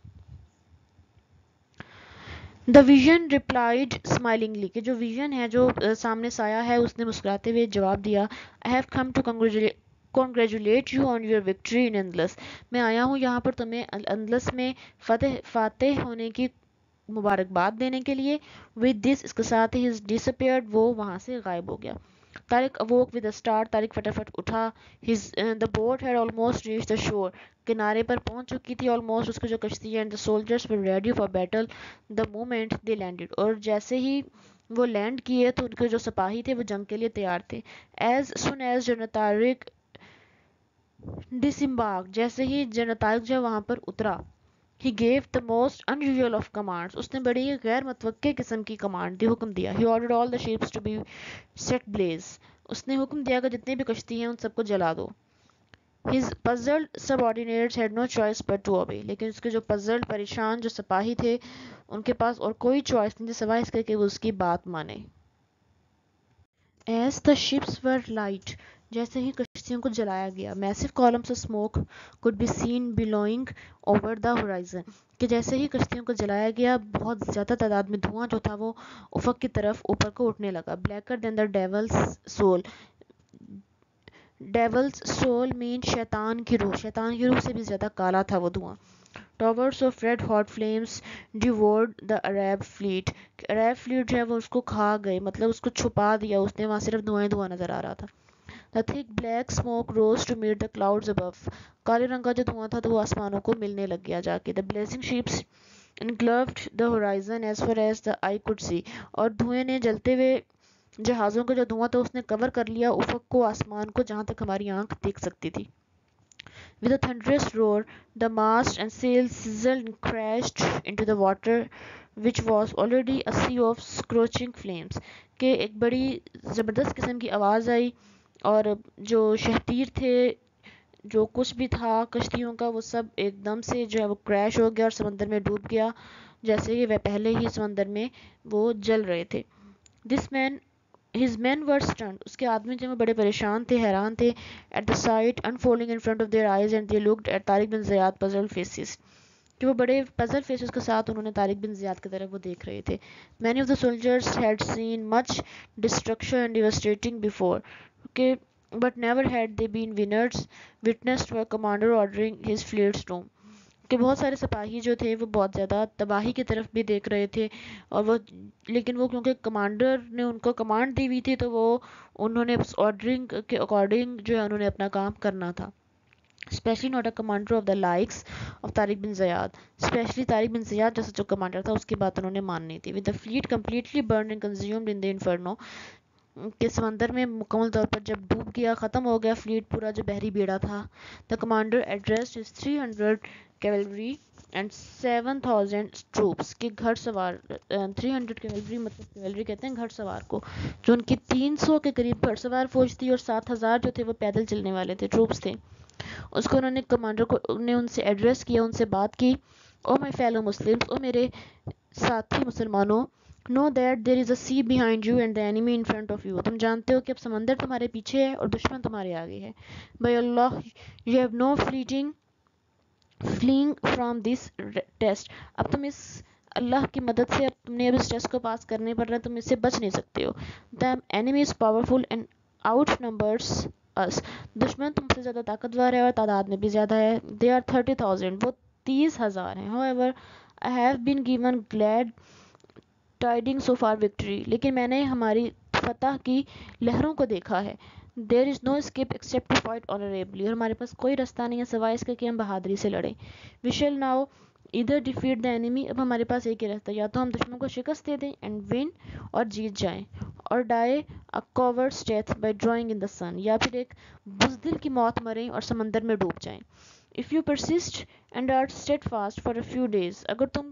دا ویژن ریپلائڈ اسمائلنگلی، کہ جو ویژن ہے جو سامنے سایہ ہے اس نے مسکراتے ہوئے جواب دیا. I have come to congratulate congratulate you on your victory in Andalus. میں آیا ہوں یہاں پر تمہیں اندلس میں فتح فاتح ہونے کی مبارکباد دینے کے لیے. with this اس کے ساتھ ہی disappeared وہ وہاں سے غائب ہو گیا. Tariq awoke with a start. Tariq فٹافٹ اٹھا. his uh, the boat had almost reached the shore. کنارے پر پہنچ چکی تھی almost اس کی جو کشتی ہے. and the soldiers were ready for battle the moment they landed. اور جیسے ہی وہ لینڈ کیے تو ان کے جو سپاہی تھے وہ جنگ کے لیے تیار تھے. as soon as general Tariq disembarked جیسے ہی جنرل طارق جو وہاں پر اترا. He gave the most unusual of commands. اس نے بڑی غیر متوقع قسم کی کمانڈ دی، حکم دیا. He ordered all the ships to be set blaze. اس نے حکم دیا کہ جتنے بھی کشتی ہیں ان سب کو جلا دو. His puzzled subordinates had no choice but to obey. لیکن اس کے جو puzzled پریشان جو سپاہی تھے ان کے پاس اور کوئی چوائس نہیں تھی سوائے اس کے کہ وہ اس کی بات مانے. As the ships were light جیسے ہی کشتیوں کو جلایا گیا. massive columns of smoke could be seen billowing over the horizon. کہ جیسے ہی کشتیوں کو جلایا گیا بہت زیادہ تعداد میں دھواں جو تھا وہ افق کی طرف اوپر کو اٹھنے لگا. blacker than the devil's soul. devil's soul mean شیطان کی روح. شیطان کی روح سے بھی زیادہ کالا تھا وہ دھواں. Towers of red hot flames devoured the Arab fleet. Arab fleet جو ہے وہ اس کو کھا گئے، مطلب اس کو چھپا دیا اس نے، وہاں صرف دھواں دھواں نظر آ رہا تھا. The thick black smoke rose to meet the clouds above. کالے رنگ کا جو دھواں تھا تو وہ آسمانوں کو ملنے لگ گیا جا کے. The blazing ships engulfed the horizon as far as the eye could see. اور دھوئیں نے جلتے ہوئے جہازوں کا جو دھواں تھا اس نے کور کر لیا افق کو، آسمان کو، جہاں تک ہماری آنکھ دیکھ سکتی تھی. With a thunderous roar, the mast and sails sizzled and crashed into the water, which was already a sea of scorching flames. کہ ایک بڑی زبردست قسم کی آواز آئی اور جو شہتیر تھے، جو کچھ بھی تھا کشتیوں کا، وہ سب ایک دم سے جو ہے وہ کریش ہو گیا اور سمندر میں ڈوب گیا جیسے کہ وہ پہلے ہی سمندر میں وہ جل رہے تھے. This man His men were stunned. اس کے آدمی جو بڑے پریشان تھے، حیران تھے. At the sight unfolding in front of their eyes and they looked at Tariq bin زیاد puzzled faces. کہ وہ بڑے puzzled faces کے ساتھ انہوں نے طارق بن زیاد کی طرف وہ دیکھ رہے تھے. Many of the soldiers had seen much destruction and devastating before. کہ but never had they been winners witnessed to a commander ordering his fleets doom. کہ بہت سارے سپاہی جو تھے وہ بہت زیادہ تباہی کی طرف بھی دیکھ رہے تھے اور وہ لیکن وہ کیونکہ کمانڈر نے ان کو کمانڈ دی ہوئی تھی تو وہ انہوں نے اس آرڈرنگ کے اکارڈنگ جو ہے انہوں نے اپنا کام کرنا تھا. Especially not a commander of the likes of Tariq bin Ziyad. Especially Tariq bin زیاد جیسا جو کمانڈر تھا اس کی بات انہوں نے ماننی تھی. With the fleet completely burned and consumed in the inferno. کہ سمندر میں مکمل طور پر جب ڈوب گیا، ختم ہو گیا فلیٹ پورا جو بحری بیڑا تھا. The commander addressed his three hundred cavalry and seven thousand troops. کے گھڑ سوار تھری ہنڈریڈ کیولری مطلب کیولری کہتے ہیں گھڑ سوار کو، جو ان کی تین سو کے قریب گھڑ سوار فوج تھی اور سات ہزار جو تھے وہ پیدل چلنے والے تھے، ٹروپس تھے. اس کو انہوں نے کمانڈر کو نے ان سے ایڈریس کیا، ان سے بات کی. او مائی فیلو مسلمس، او میرے ساتھی مسلمانوں. Know that there is a sea behind you and the enemy in front of you. تم جانتے ہو کہ اب سمندر تمہارے پیچھے ہے اور دشمن تمہارے آگے ہے. By Allah, you have no fleeting fleeing from this test. اب تم اس اللہ کی مدد سے اب تم نے اب اس ٹیسٹ کو پاس کرنے پر رہا، تم اس سے بچ نہیں سکتے ہو. The enemy is powerful and outnumbers us. دشمن تم سے زیادہ طاقتور ہے اور تعداد میں بھی زیادہ ہے. They are thirty thousand. وہ تیس ہزار ہیں. However, I have been given glad tidings of our victory. لیکن میں نے ہماری فتح کی لہروں کو دیکھا ہے. There is no escape except to fight honorably. اور ہمارے پاس کوئی رستہ نہیں ہے سوائے اس کے کہ ہم بہادری سے لڑیں. We shall now either defeat the enemy. اب ہمارے پاس ایک ہی رستہ، یا تو ہم دشمن کو شکست دے دیں and win اور جیت جائیں، اور die a coward's death by drawing in the sun. یا پھر ایک بزدل کی موت مریں اور سمندر میں ڈوب جائیں. If you persist and are steadfast for a few days. اگر تم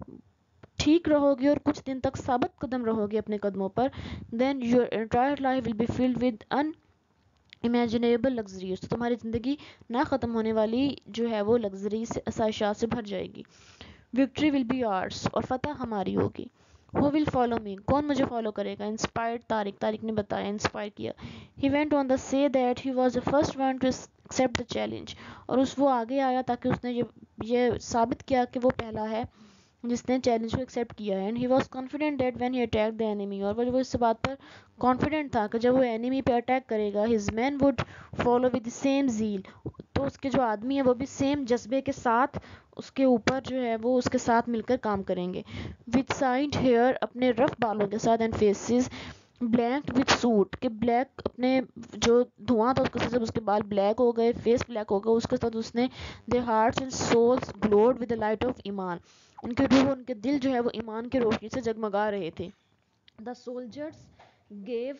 ٹھیک رہو گے اور کچھ دن تک ثابت قدم رہو گے اپنے قدموں پر، then your entire life will be filled with unimaginable luxuries. تو تمہاری زندگی نہ ختم ہونے والی جو ہے وہ لگژری سے آسائشات سے بھر جائے گی. Victory will be ours. اور فتح ہماری ہوگی. Who will follow me? کون مجھے فالو کرے گا؟ Inspired طارق. طارق نے بتایا، انسپائر کیا. He went on to say that he was the first one to accept the challenge. اور اس وہ آگے آیا تاکہ اس نے یہ یہ ثابت کیا کہ وہ پہلا ہے جس نے چیلنج کو ایکسیپٹ کیا ہے. And he was confident that when he attack the enemy, اور وہ اس بات پر کانفیڈنٹ تھا کہ جب وہ اینیمی پہ اٹیک کرے گا, his men would follow with same zeal, تو اس کے جو آدمی ہیں وہ بھی سیم جذبے کے ساتھ اس کے اوپر جو ہے وہ اس کے ساتھ مل کر کام کریں گے. وتھ سائنڈ ہیئر, اپنے رف بالوں کے ساتھ, and faces black with soot, کہ بلیک اپنے جو دھواں تھا اس کے ساتھ جب اس کے بال بلیک ہو گئے, فیس بلیک ہو گیا, اس کے ساتھ اس نے they hearts and souls glowed with the light of ایمان, ان کے روح ان کے دل جو ہے وہ ایمان کی روشنی سے جگمگا رہے تھے. The soldiers gave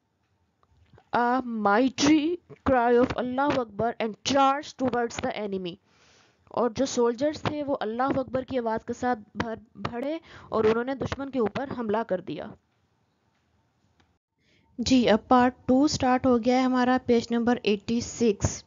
a mighty cry of Allah Akbar and charged towards the enemy, اور جو سولجرز تھے وہ اللہ اکبر کی آواز کے ساتھ بڑھے اور انہوں نے دشمن کے اوپر حملہ کر دیا. جی اب پارٹ ٹو سٹارٹ ہو گیا ہے ہمارا, page number eighty six,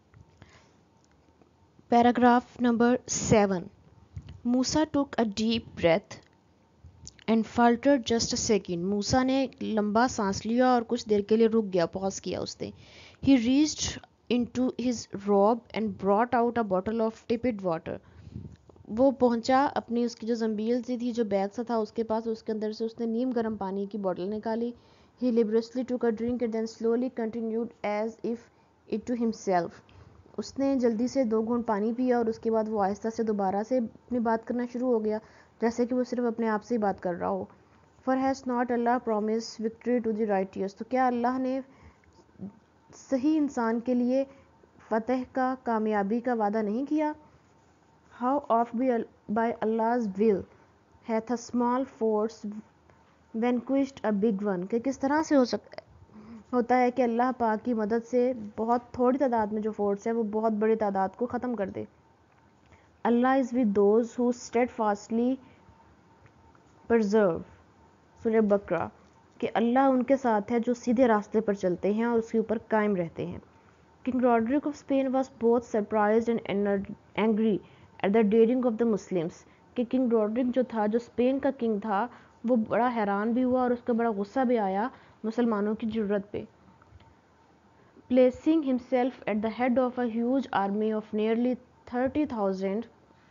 paragraph number seven. Musa took a deep breath and faltered just a second. موسیٰ نے لمبا سانس لیا اور کچھ دیر کے لیے رک گیا, پاز کیا اس نے. He reached into his robe and brought out a bottle of tepid water. وہ پہنچا اپنی اس کی جو زنبیل سی تھی, جو بیگ سا تھا اس کے پاس, اس کے اندر سے اس نے نیم گرم پانی کی بوٹل نکالی. He laboriously took a drink and then slowly continued as if it to himself. اس نے جلدی سے دو گھونٹ پانی پیا اور اس کے بعد وہ آہستہ سے دوبارہ سے اپنی بات کرنا شروع ہو گیا, جیسے کہ وہ صرف اپنے آپ سے ہی بات کر رہا ہو. For has not Allah promised victory to the righteous, تو کیا اللہ نے صحیح انسان کے لیے فتح کا, کامیابی کا وعدہ نہیں کیا. How oft by Allah's will hath a small force vanquished a big one, کہ کس طرح سے ہو سکتا ہوتا ہے کہ اللہ پاک کی مدد سے بہت تھوڑی تعداد میں جو فورس ہے وہ بہت بڑی تعداد کو ختم کر دے. اللہ is with those who steadfastly persevere, سورہ بقرہ, کہ اللہ ان کے ساتھ ہے جو سیدھے راستے پر چلتے ہیں اور اس کے اوپر قائم رہتے ہیں. King Roderick of Spain was both surprised and angry at the daring of the Muslims, کہ کنگ روڈرک جو تھا, جو اسپین کا کنگ تھا, وہ بڑا حیران بھی ہوا اور اس کا بڑا غصہ بھی آیا مسلمانوں کی جرت پہ. Placing himself at the head of a huge army of nearly thirty thousand,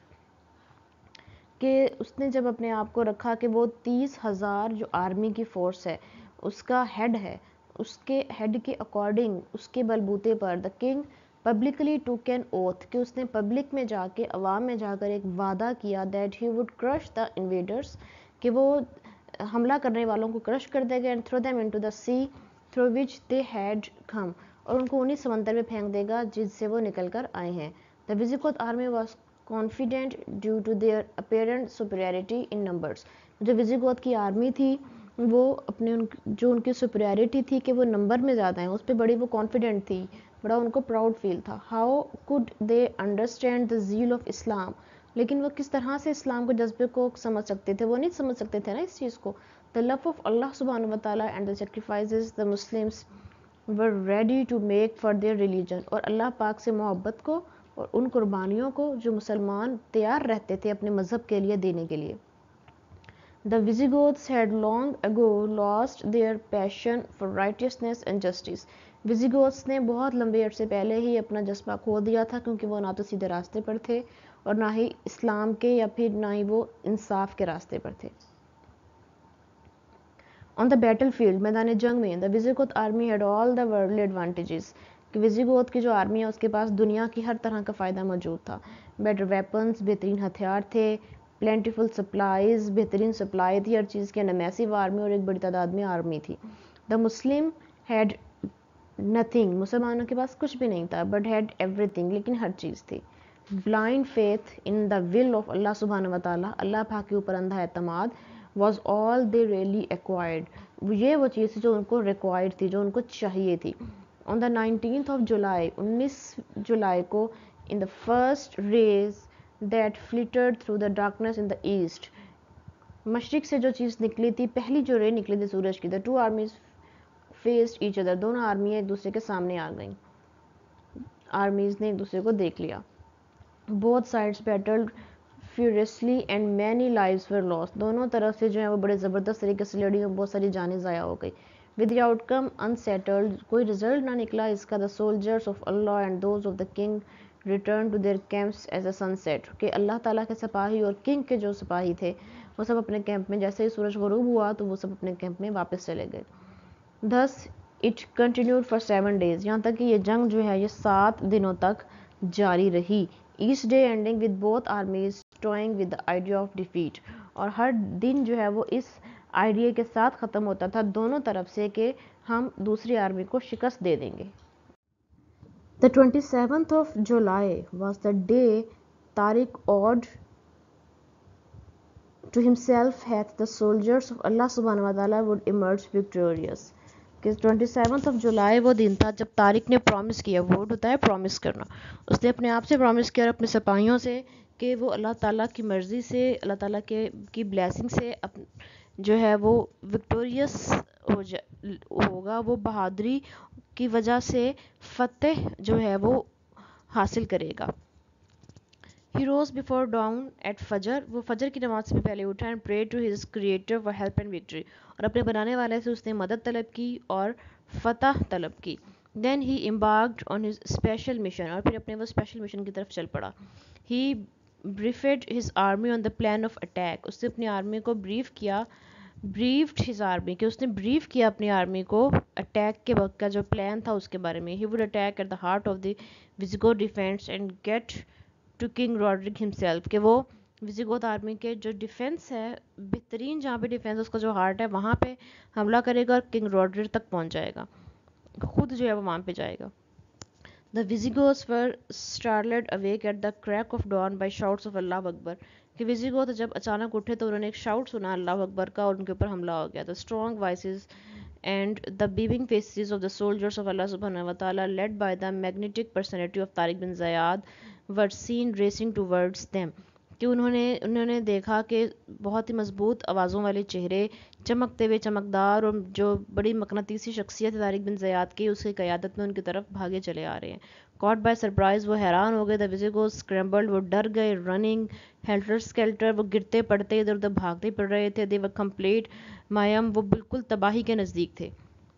کہ اس نے جب اپنے آپ کو رکھا کہ وہ تیس ہزار جو آرمی کی فورس ہے اس کا ہیڈ ہے, اس کے ہیڈ کے اکارڈنگ, اس کے بلبوتے پر, the king publicly took an oath, کہ اس نے پبلک میں جا کے, عوام میں جا کر ایک وعدہ کیا, دیٹ ہی وڈ کرش دا انویڈرس, کہ وہ حملہ کرنے والوں کو کرش کر دے گا, and throw them into the sea through which they had come, اور ان کو انہی سمندر میں پھینک دے گا جس سے وہ نکل کر آئے ہیں. The Visigoth army was confident due to their apparent superiority in numbers, جو وزیگوت کی آرمی تھی وہ اپنے ان جو ان کی superiority تھی کہ وہ نمبر میں زیادہ ہیں, اس پہ بڑی وہ confident تھی, بڑا ان کو پراؤڈ فیل تھا. how could they understand the zeal of Islam, لیکن وہ کس طرح سے اسلام کے جذبے کو سمجھ سکتے تھے, وہ نہیں سمجھ سکتے تھے نا اس چیز کو. the love of Allah سبحانہ وتعالی and the sacrifices the Muslims were ready to make for their religion, اور اللہ پاک سے محبت کو اور ان قربانیوں کو جو مسلمان تیار رہتے تھے اپنے مذہب کے لیے دینے کے لیے. The Visigoths had long ago lost their passion for righteousness and justice. Visigoths نے بہت لمبے عرصے پہلے ہی اپنا جذبہ کھو دیا تھا, کیونکہ وہ نہ تو سیدھے راستے پر تھے اور نہ ہی اسلام کے یا پھر نہ ہی وہ انصاف کے راستے پر تھے. On the battlefield, میدان جنگ میں, the Visigoth army had all the worldly advantages, کہ وزیگوت کی جو آرمی ہے اس کے پاس دنیا کی ہر طرح کا فائدہ موجود تھا. بیٹر ویپنز, بہترین ہتھیار تھے, پلینٹیفل سپلائیز, بہترین سپلائی تھی ہر چیز کی, اینڈ میسیو آرمی, اور ایک بڑی تعداد میں آرمی تھی. دا مسلم ہیڈ نتھنگ, مسلمانوں کے پاس کچھ بھی نہیں تھا, بٹ ہیڈ ایوری تھنگ, لیکن ہر چیز تھی. Blind faith in the will of Allah سبحانہ وتعالی, اللہ پاک کے اوپر اندھا اعتماد, was all they really acquired, یہ وہ چیز تھی جو ان کو ریکوائرڈ تھی, جو ان کو چاہیے تھی. On the nineteenth of July, انیس جولائی کو, in the first rays that flitted through the darkness in the east, مشرق سے جو چیز نکلی تھی, پہلی جو رے نکلی تھی سورج کی, the two armies faced each other, دونوں آرمی ایک دوسرے کے سامنے آ گئیں, آرمیز نے ایک دوسرے کو دیکھ لیا. both sides battled furiously and many lives were lost, دونوں طرف سے جو ہے وہ بڑے زبردست طریقے سے لڑی اور بہت ساری جانیں ضائع ہو گئی. with the outcome unsettled, کوئی رزلٹ نہ نکلا اس کا. the soldiers of Allah and those of the king return to their camps as a sun set, کہ اللہ تعالیٰ کے سپاہی اور کنگ کے جو سپاہی تھے وہ سب اپنے کیمپ میں، جیسے ہی سورج غروب ہوا تو وہ سب اپنے کیمپ میں واپس چلے گئے. thus it continued for seven days، یہاں تک کہ یہ جنگ جو ہے یہ سات دنوں تک جاری رہی. each day ending with both armies toying with the idea of defeat، اور ہر دن جو ہے وہ اس آئیڈیا کے ساتھ ختم ہوتا تھا دونوں طرف سے کہ ہم دوسری آرمی کو شکست دے دیں گے. The twenty-seventh of July was the day Tariq owed to himself that the soldiers of Allah subhanahu wa ta'ala would emerge victorious، کہ ٹوئنٹی سیونتھ آف جولائی وہ دن تھا جب طارق نے پرومس کیا. ووٹ ہوتا ہے پرومس کرنا. اس نے اپنے آپ سے پرومس کیا اور اپنے سپاہیوں سے کہ وہ اللہ تعالیٰ کی مرضی سے، اللہ تعالیٰ کے کی بلیسنگ سے جو ہے وہ وکٹوریس ہو جا ہوگا، وہ بہادری کی وجہ سے فتح جو ہے وہ حاصل کرے گا. He rose before dawn at فجر، وہ فجر کی نماز سے بھی پہلے اٹھا and prayed to his creator for help and victory، اور اپنے بنانے والے سے اس نے مدد طلب کی اور فتح طلب کی. Then he embarked on his special mission، اور پھر اپنے وہ اسپیشل مشن کی طرف چل پڑا. He briefed his army on the plan of attack، اس نے اپنی آرمی کو بریف کیا briefed his army کہ اس نے بریف کیا اپنی آرمی کو اٹیک کے وقت کا جو پلان تھا اس کے بارے میں. He would attack at the heart of the Visigoth defense and get to King Roderick himself، کہ وہ وزیگوت آرمی کے جو ڈیفنس ہے، بہترین جہاں پہ ڈیفنس اس کا جو ہارٹ ہے وہاں پہ حملہ کرے گا اور کنگ روڈرک تک پہنچ جائے گا، خود جو ہے وہ وہاں پہ جائے گا. The Visigoths were startled awake at the crack of dawn by shouts of Allah اکبر، کہ وزیگوت جب اچانک اٹھے تو انہوں نے ایک شاؤٹ سنا اللہ اکبر کا اور ان کے اوپر حملہ ہو گیا. The strong voices and the beaming faces of the soldiers of Allah subhanahu wa ta'ala led by the magnetic personality of Tariq bin Ziyad were seen racing towards them، کہ انہوں نے انہوں نے دیکھا کہ بہت ہی مضبوط آوازوں والے چہرے، چمکتے ہوئے چمکدار اور جو بڑی مقناطیسی شخصیت ہے طارق بن زیاد کی، اس کی قیادت میں ان کی طرف بھاگے چلے آ رہے ہیں. Caught by surprise، وہ حیران ہو گئے. The Visigoths scrambled، وہ ڈر گئے. Running helter skelter، وہ گرتے پڑتے ادھر ادھر بھاگتے پڑ رہے تھے. They were complete mayhem، وہ بالکل تباہی کے نزدیک تھے.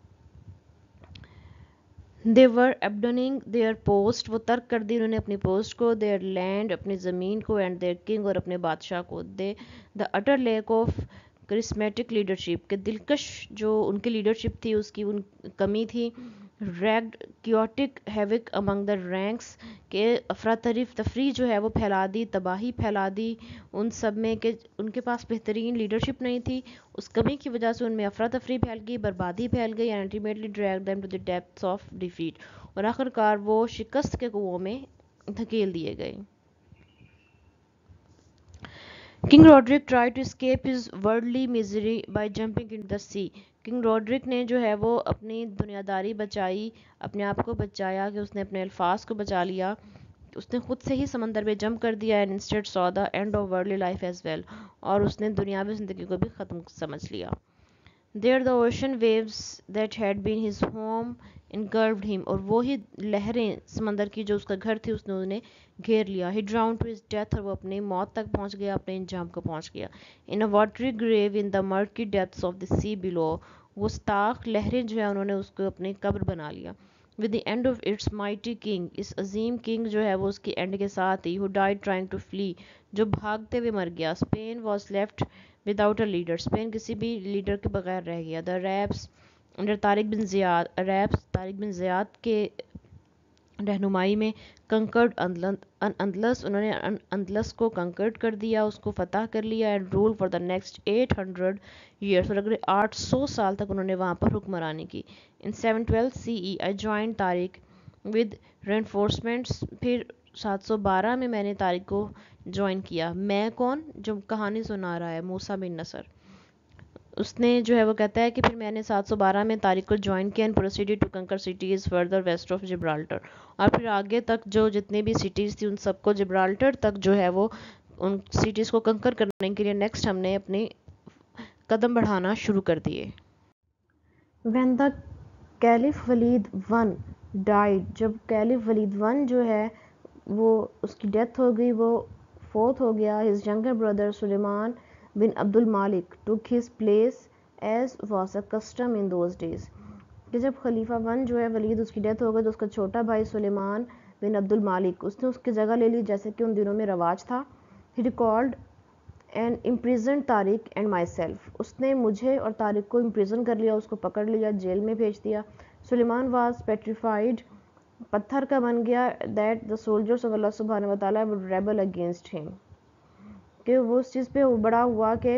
They were abandoning their post، وہ ترک کر دی انہوں نے اپنی پوسٹ کو. Their land، اپنی زمین کو. And their king، اور اپنے بادشاہ کو. They the utter lack of charismatic leadership، کہ دلکش جو ان کی لیڈرشپ تھی اس کی ان کمی تھی. Wreaked chaotic havoc among the ranks، کہ افراتفری تفریح جو ہے وہ پھیلا دی، تباہی پھیلا دی ان سب میں، کہ ان کے پاس بہترین لیڈرشپ نہیں تھی. اس کمی کی وجہ سے ان میں افراتفری پھیل گئی، بربادی پھیل گئی. And ultimately dragged them to the depths of defeat، اور آخر کار وہ شکست کے کنویں میں دھکیل دیے گئے. King Roderick tried to escape his worldly misery by jumping into the sea، king Roderick نے جو ہے وہ اپنی دنیاداری بچائی، اپنے آپ کو بچایا کہ اس نے اپنے الفاظ کو بچا لیا، اس نے خود سے ہی سمندر میں جمپ کر دیا. and instead saw the end of worldly life as well، اور اس نے دنیاوی زندگی کو بھی ختم سمجھ لیا. There the ocean waves that had been his home engulfed him، اور وہی لہریں سمندر کی جو اس کا گھر تھی اس نے انہیں گھیر لیا. He drowned to his death، اور وہ اپنی موت تک پہنچ گیا، اپنے انجام کو پہنچ گیا. In a watery grave in the murky depths of the sea below، گستاخ لہریں جو ہے انہوں نے اس کو اپنی قبر بنا لیا. With the end of its mighty king، اس عظیم کنگ جو ہے وہ اس کی اینڈ کے ساتھ ہی. Who died trying to flee، جو بھاگتے ہوئے مر گیا. Spain was left without a leader، Spain کسی بھی لیڈر کے بغیر رہ گیا. The Arabs under Tariq bin زیاد، عربs طارق بن زیاد کے رہنمائی میں کنکرڈ اندلس، انہوں نے اندلس کو کنکرڈ کر دیا، اس کو فتح کر لیا. And rule for the next eight hundred years, اور اگلے آٹھ سو سال تک انہوں نے وہاں پر حکمرانی کی. In seven twelve C E I joined Tariq with reinforcements, پھر سات سو بارہ میں میں نے طارق کو جوائن کیا. میں کون؟ جو کہانی سنا رہا ہے، موسیٰ بن نصر. اس نے جو ہے وہ کہتا ہے کہ پھر میں نے سات سو بارہ میں طارق کو جوائن کیا. And proceeded to conquer cities further west of Gibraltar, اور پھر آگے تک جو جتنے بھی سٹیز تھی ان سب کو جبرالٹر تک جو ہے وہ ان سٹیز کو کنکر کرنے کے لیے نیکسٹ ہم نے اپنے قدم بڑھانا شروع کر دیے. When the Caliph Walid one died، جب کیلف ولید ون جو ہے وہ اس کی ڈیتھ ہو گئی، وہ فوت ہو گیا. his younger brother Sulaiman bin Abdul Malik took his place as was a custom in those days، کہ جب خلیفہ ون جو ہے ولید اس کی ڈیتھ ہو گئی تو اس کا چھوٹا بھائی سلیمان بن عبد المالک، اس نے اس کی جگہ لے لی جیسے کہ ان دنوں میں رواج تھا. He recalled and imprisoned Tariq and myself, اس نے مجھے اور طارق کو امپریزن کر لیا، اس کو پکڑ لیا، جیل میں بھیج دیا. سلیمان واز پیٹریفائڈ، پتھر کا بن گیا، that the soldiers of Allah سبحانہ و تعالیٰ وڈ ریبل اگینسٹ ہم، کہ وہ اس چیز پہ بڑا ہوا کہ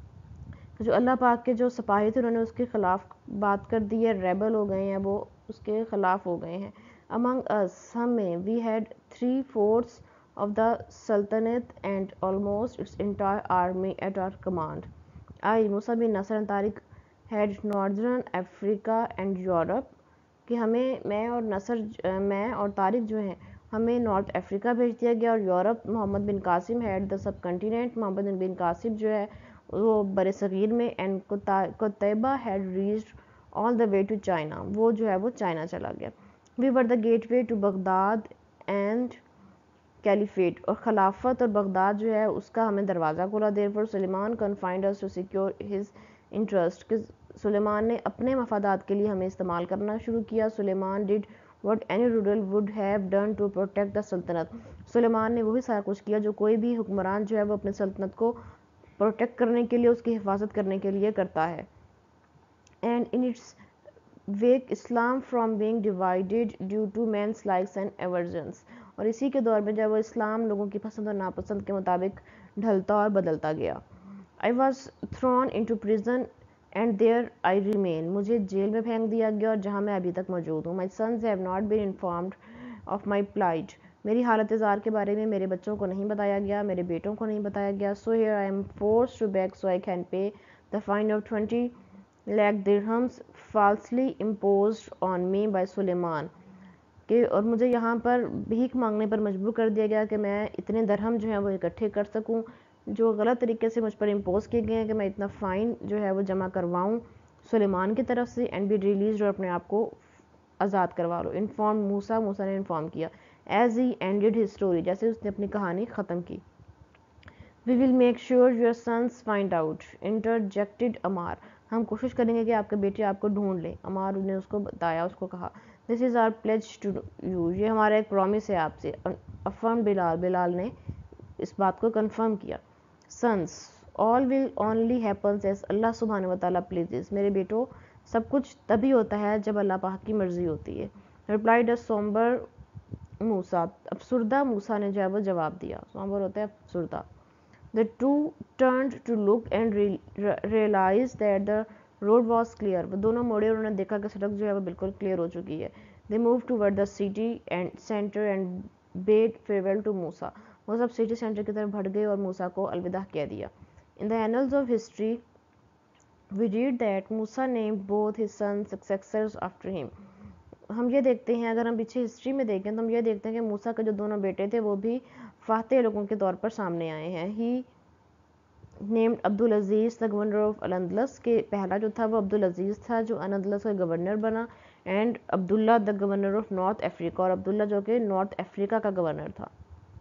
جو اللہ پاک کے جو سپاہی تھے انہوں نے اس کے خلاف بات کر دی ہے، ریبل ہو گئے ہیں، وہ اس کے خلاف ہو گئے ہیں. امنگ اس، ہم میں، we had three fourths of the Sultanate and almost its entire army at our command. I, Musa bin Nasr and Tariq had Northern Africa and Europe، کہ ہمیں، میں اور نصر میں اور طارق جو ہیں ہمیں نارتھ افریقہ بھیج دیا گیا، اور Europe Muhammad bin Qasim had the subcontinent, Muhammad bin Qasim جو ہے وہ بر صغیر میں، and Qutaiba had reached all the way to China, وہ جو ہے وہ چائنا چلا گیا. We were the gateway to Baghdad and caliphate, اور خلافت اور بغداد جو ہے اس کا ہمیں دروازہ کھولا. Therefore Sulaiman confined us to secure his interest, کہ سلیمان نے اپنے مفادات کے لیے ہمیں استعمال کرنا شروع کیا. Sulaiman did what any ruler would have done to protect the سلطنت، سلیمان نے وہی سارا کچھ کیا جو کوئی بھی حکمران جو ہے وہ اپنے سلطنت کو پروٹیکٹ کرنے کے لیے، اس کی حفاظت کرنے کے لیے کرتا ہے. And in its wake Islam from being divided due to men's likes and aversions, اور اسی کے دور میں جب وہ اسلام لوگوں کی پسند اور ناپسند کے مطابق ڈھلتا اور بدلتا گیا. I was thrown into prison and there I remain, مجھے جیل میں پھینک دیا گیا اور جہاں میں ابھی تک موجود ہوں. My sons have not been informed of my plight, میری حالت زار کے بارے میں میرے بچوں کو نہیں بتایا گیا، میرے بیٹوں کو نہیں بتایا گیا. So here I am forced to beg so I can pay the fine of twenty lakh dirhams falsely imposed on me by Sulaiman, کہ اور مجھے یہاں پر بھیک مانگنے پر مجبور کر دیا گیا کہ میں اتنے درہم جو ہیں وہ اکٹھے کر سکوں جو غلط طریقے سے مجھ پر امپوز کیے گئے ہیں، کہ میں اتنا فائن جو ہے وہ جمع کرواؤں سلیمان کی طرف سے. اینڈ بی ریلیزڈ، اور اپنے آپ کو آزاد کروا لو. انفارم موسیٰ، موسیٰ نے انفارم کیا. As he ended his story, جیسے اس نے اپنی کہانی ختم کی. We will make sure your sons find out, interjected Ammar, ہم کوشش کریں گے کہ آپ کے بیٹے آپ کو ڈھونڈ لیں. عمار نے اس کو بتایا، اس کو کہا this is our pledge to you, یہ ہمارا ایک پرومس ہے آپ سے. افرم بلال، بلال نے اس بات کو کنفرم کیا. Sons, all will only happens as Allah سبحانہ و تعالیٰ پلیزز، میرے بیٹوں سب کچھ تبھی ہوتا ہے جب اللہ پاک کی مرضی ہوتی ہے. ریپلائڈ اے سومبر موسیٰ، افسردہ موسیٰ نے جو ہے وہ جواب دیا. سومبر ہوتا ہے افسردہ. The two turned to look and realized that the road was clear. وہ دونوں موڑے اور انہوں نے دیکھا کہ سڑک جو ہے وہ بالکل کلیئر ہو چکی ہے. They moved toward the city and center and bade farewell to Musa. وہ سب سٹی سینٹر کی طرف بڑھ گئے اور موسیٰ کو الوداع کہہ دیا. In the annals of history we read that Musa named both his sons successors after him. ہم یہ دیکھتے ہیں، اگر ہم پیچھے ہسٹری میں دیکھیں تو ہم یہ دیکھتے ہیں کہ موسیٰ کے جو دونوں بیٹے تھے وہ بھی فاتح لوگوں کے طور پر سامنے آئے ہیں. He named Abdul Aziz the governor of Al Andalus, کے پہلا جو تھا وہ عبدالعزیز تھا جو الاندلس کا گورنر بنا. And Abdullah the governor of North Africa, اور عبداللہ جو کہ نارتھ افریقہ کا گورنر تھا.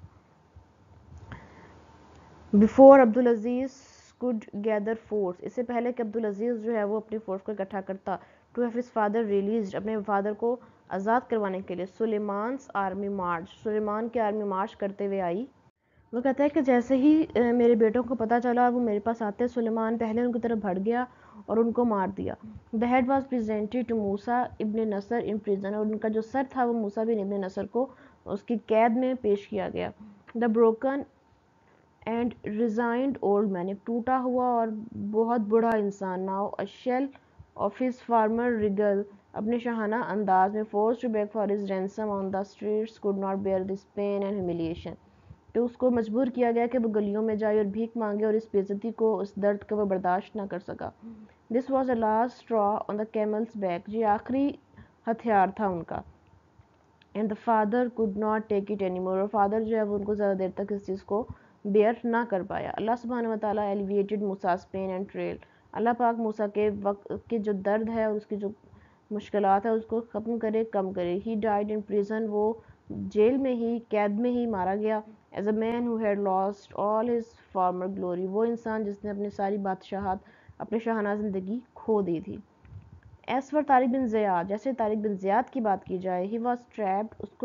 Before Abdul Aziz could gather force، اس سے پہلے کہ عبدالعزیز جو ہے وہ اپنی فورس کو اکٹھا کرتا. To have his father released، اپنے فادر کو آزاد کروانے کے لیے. سلیمان's army march، سلیمان کی آرمی مارچ کرتے ہوئے آئی. وہ کہتا ہے کہ جیسے ہی میرے بیٹوں کو پتہ چلا وہ میرے پاس آتے، سلیمان پہلے ان کی طرف بڑھ گیا اور ان کو مار دیا. The head was presented to Musa ibn Nasr in prison، اور ان کا جو سر تھا وہ موسیٰ بن ابن نصر کو اس کی قید میں پیش کیا گیا. The broken and resigned old man, ایک ٹوٹا ہوا اور بہت بوڑھا انسان. Now a shell of his former regal، اپنے شاہانہ انداز میں. forced to beg for his ransom on the streets، could not bear this pain and humiliation، کہ اس کو مجبور کیا گیا کہ وہ گلیوں میں جائے اور بھیک مانگے، اور اس بے عزتی کو، اس درد کو وہ برداشت نہ کر سکا. this was the last straw on the camel's back، یہ آخری ہتھیار تھا ان کا. and the father could not take it anymore، اور فادر جو ہے وہ ان کو زیادہ دیر تک اس چیز کو بیئر نہ کر پایا. اللہ سبحانہ وتعالیٰ alleviated Musa's pain and trial، اللہ پاک موسیٰ کے وقت کے جو درد ہے اور اس کی جو مشکلات ہے اس کو ختم کرے، کم کرے. he died in prison، وہ جیل میں ہی، قید میں ہی مارا گیا. as a man who had lost all his former glory، وہ انسان جس نے اپنی ساری بادشاہت، اپنی شاہانہ زندگی کھو دی تھی. as for طارق بن زیاد، جیسے طارق بن زیاد کی بات کی جائے، he was trapped، اس کو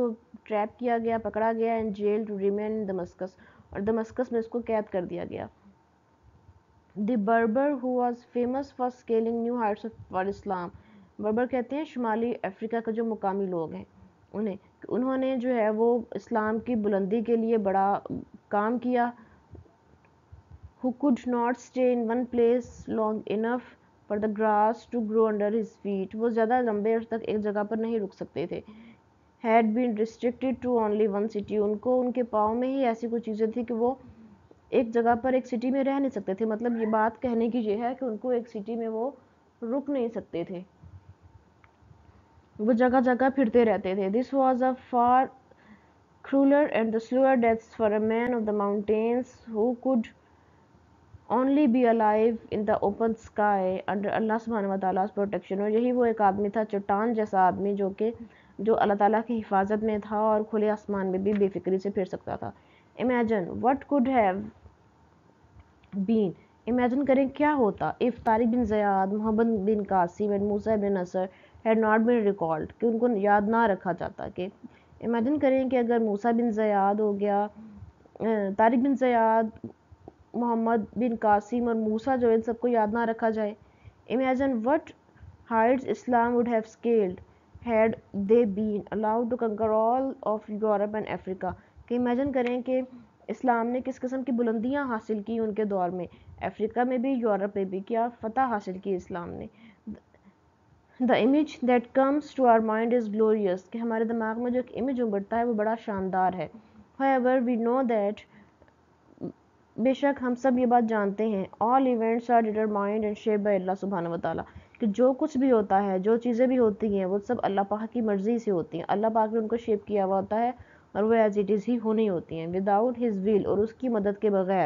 ٹریپ کیا گیا, پکڑا گیا, and jail to remain in Damascus, اور دمسکس میں اس کو قید کر دیا گیا. The Berber who was famous for scaling new heights for Islam. بربر کہتے ہیں شمالی افریقہ کا جو مقامی لوگ ہیں انہیں, انہوں نے جو ہے وہ اسلام کی بلندی کے لیے بڑا کام کیا. who could not stay in one place long enough for the grass to grow under his feet. وہ زیادہ لمبے عرصے تک ایک جگہ پر نہیں رک سکتے تھے. had been restricted to only one city. ان کو ان کے پاؤں میں ہی ایسی کوئی چیزیں تھی کہ وہ ایک جگہ پر ایک سٹی میں رہ نہیں سکتے تھے. مطلب یہ بات کہنے کی یہ ہے کہ ان کو ایک سٹی میں وہ رک نہیں سکتے تھے, وہ جگہ جگہ پھرتے رہتے تھے. this was a far crueler and the slower death for a man of the mountains who could only be alive in the open sky under اللہ سبحانہ و تعالیٰ protection. اور یہی وہ ایک آدمی تھا, چٹان جیسا آدمی, جو کہ جو اللہ تعالیٰ کی حفاظت میں تھا اور کھلے آسمان میں بھی بے فکری سے پھر سکتا تھا. imagine what could have been. imagine کریں کیا ہوتا if طارق بن زیاد, محمد bin Qasim and Musa bin Nasr had not been recalled. کہ ان کو یاد نہ رکھا جاتا. کہ imagine کریں کہ اگر موسیٰ بن زیاد ہو گیا, طارق بن زیاد, محمد بن قاسم اور موسیٰ جو ان سب کو یاد نہ رکھا جائے. imagine what heights Islam would have scaled had they been allowed to conquer all of Europe and Africa. کہ imagine کریں کہ اسلام نے کس قسم کی بلندیاں حاصل کی ان کے دور میں, افریقہ میں بھی, یورپ میں بھی, کیا فتح حاصل کی اسلام نے. the image that comes to our mind is glorious. کہ ہمارے دماغ میں جو ایک امیج ابھرتا ہے وہ بڑا شاندار ہے. however we know that, بے شک ہم سب یہ بات جانتے ہیں, all events are determined and shaped by اللہ سبحانہ و تعالیٰ. کہ جو کچھ بھی ہوتا ہے, جو چیزیں بھی ہوتی ہیں, وہ سب اللہ پاک کی مرضی سے ہوتی ہیں. اللہ پاک نے ان کو شیپ کیا ہوا ہوتا ہے اور وہ ایز اٹ از ہی ہونی ہوتی ہیں. without his will, اور اس کی مدد کے بغیر,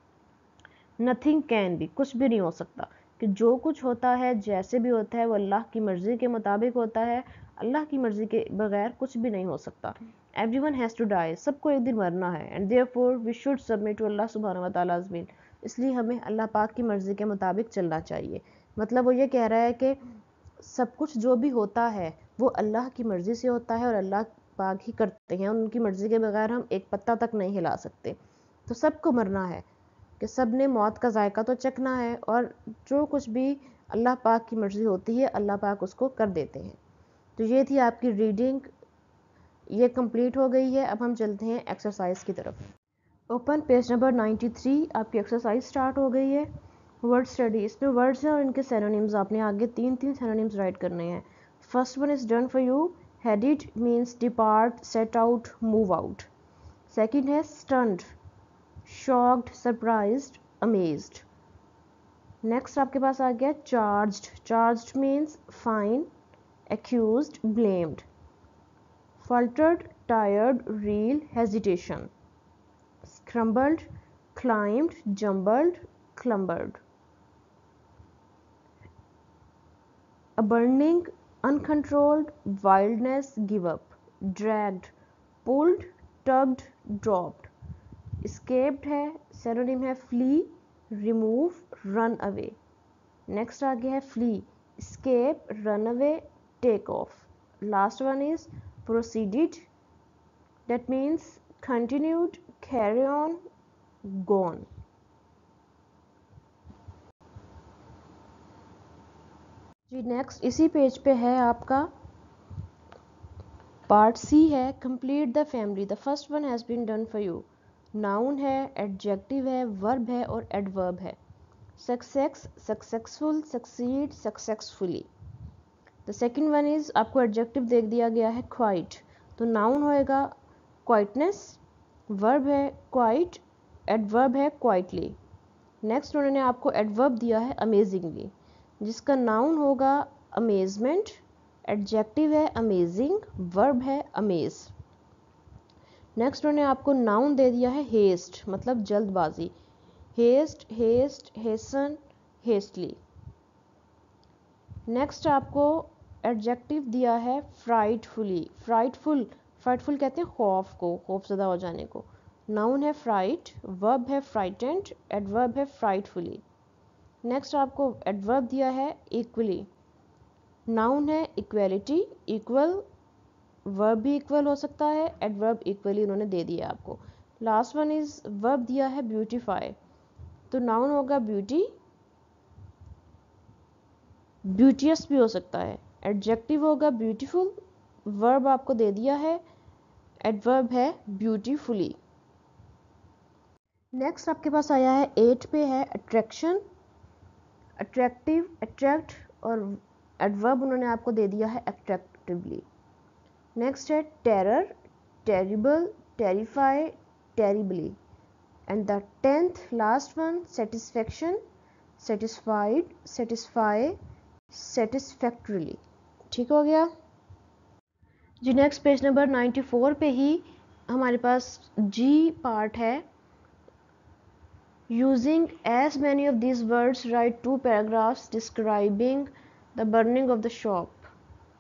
nothing can be, کچھ بھی نہیں ہو سکتا. کہ جو کچھ ہوتا ہے, جیسے بھی ہوتا ہے, وہ اللہ کی مرضی کے مطابق ہوتا ہے. اللہ کی مرضی کے بغیر کچھ بھی نہیں ہو سکتا. everyone has to die, سب کو ایک دن مرنا ہے. and therefore we should submit to اللہ سبحانہ و تعالیٰ will. اس لیے ہمیں اللہ پاک کی مرضی کے مطابق چلنا چاہیے. مطلب وہ یہ کہہ رہا ہے کہ سب کچھ جو بھی ہوتا ہے وہ اللہ کی مرضی سے ہوتا ہے اور اللہ پاک ہی کرتے ہیں. ان کی مرضی کے بغیر ہم ایک پتہ تک نہیں ہلا سکتے. تو سب کو مرنا ہے, کہ سب نے موت کا ذائقہ تو چکھنا ہے, اور جو کچھ بھی اللہ پاک کی مرضی ہوتی ہے اللہ پاک اس کو کر دیتے ہیں. تو یہ تھی آپ کی ریڈنگ, یہ کمپلیٹ ہو گئی ہے. اب ہم چلتے ہیں ایکسرسائز کی طرف. Open page number ninety three, آپ کی ایکسرسائز سٹارٹ ہو گئی ہے. ورڈ اسٹڈی, اس میں ورڈز ہیں اور ان کے سینونیمز آپ نے آگے تین تین سینونیمز رائٹ کرنے ہیں. First one is done for you. Headed means depart, set out, move out. Second ہے stunned, shocked, surprised, amazed. Next آپ کے پاس آ گیا charged. Charged means fine, accused, blamed. faltered, tired, reel, hesitation. scrambled, climbed, jumbled, clumbered. abandoning, uncontrolled, wildness, give up. dragged, pulled, tugged, dropped. escaped ہے, synonym ہے flee, remove, run away. next آگے ہے flee, escape, run away, take off. last one is proceeded, that means continued, carry on, gone. جی next اسی page پہ ہے آپ کا پارٹ سی ہے complete the family. the first one has been done for you. noun ہے, adjective ہے, verb ہے اور adverb ہے. success, successful, succeed, successfully. the second one is آپ کو adjective دیکھ دیا گیا ہے quite. تو noun ہوئے گا quietness, verb ہے quite, adverb ہے quietly. next انہوں نے آپ کو adverb دیا ہے amazingly, جس کا noun ہوگا amazement, adjective ہے amazing, verb ہے amaze. next انہوں نے آپ کو noun دے دیا ہے haste, مطلب جلد بازی. haste, haste, hasten, hastily. next آپ کو ایڈجیکٹیو دیا ہے frightfully. frightful, frightful کہتے ہیں خوف کو, خوف زدہ ہو جانے کو. noun ہے fright, verb ہے frightened, adverb ہے frightfully. next آپ کو adverb دیا ہے equally. noun ہے equality, equal, ورب بھی ایکول ہو سکتا ہے, ایڈورب ایکولی انہوں نے دے دیا آپ کو. لاسٹ ون از ورب دیا ہے بیوٹیفائی, تو ناؤن ہوگا بیوٹی, بیوٹیس بھی ہو سکتا ہے. ایڈجیکٹیو ہوگا بیوٹیفل, ورب آپ کو دے دیا ہے, ایڈورب ہے بیوٹیفلی. نیکسٹ آپ کے پاس آیا ہے ایٹ پہ ہے اٹریکشن, اٹریکٹیو, اٹریکٹ, اور ایڈورب انہوں نے آپ کو دے دیا ہے اٹریکٹیولی. نیکسٹ ہے terror, terrible, terrify, terribly. And the tenth last one satisfaction, satisfied, satisfy, satisfactorily. ٹھیک ہو گیا جی. Next page number ninety four پہ ہی ہمارے پاس جی پارٹ ہے. Using as many of these words, write two paragraphs describing the burning of the shop.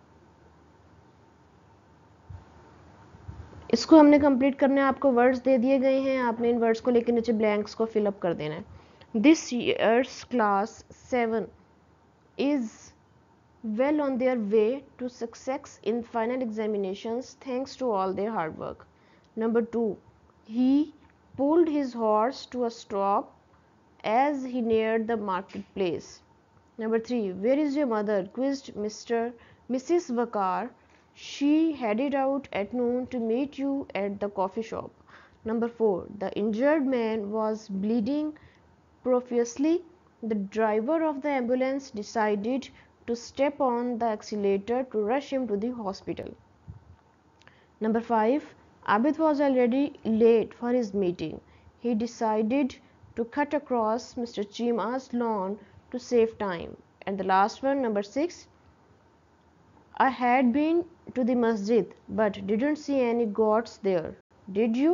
اس کو ہم نے کمپلیٹ کرنا ہے, آپ کو ورڈز دے دیے گئے ہیں, آپ نے ان ورڈز کو لے کے نیچے بلینکس کو فل اپ کر دینا ہے. This year's class seven is well on their way to success in final examinations thanks to all their hard work. Number two, he pulled his horse to a stop as he neared the marketplace. Number three, where is your mother? Quizzed Mister Missus Vakar. She headed out at noon to meet you at the coffee shop. Number four, the injured man was bleeding profusely. The driver of the ambulance decided to step on the accelerator to rush him to the hospital. Number five, Abid was already late for his meeting. He decided to cut across Mister Chima's lawn to save time. And the last one, number six, I had been to the masjid but didn't see any goats there. Did you?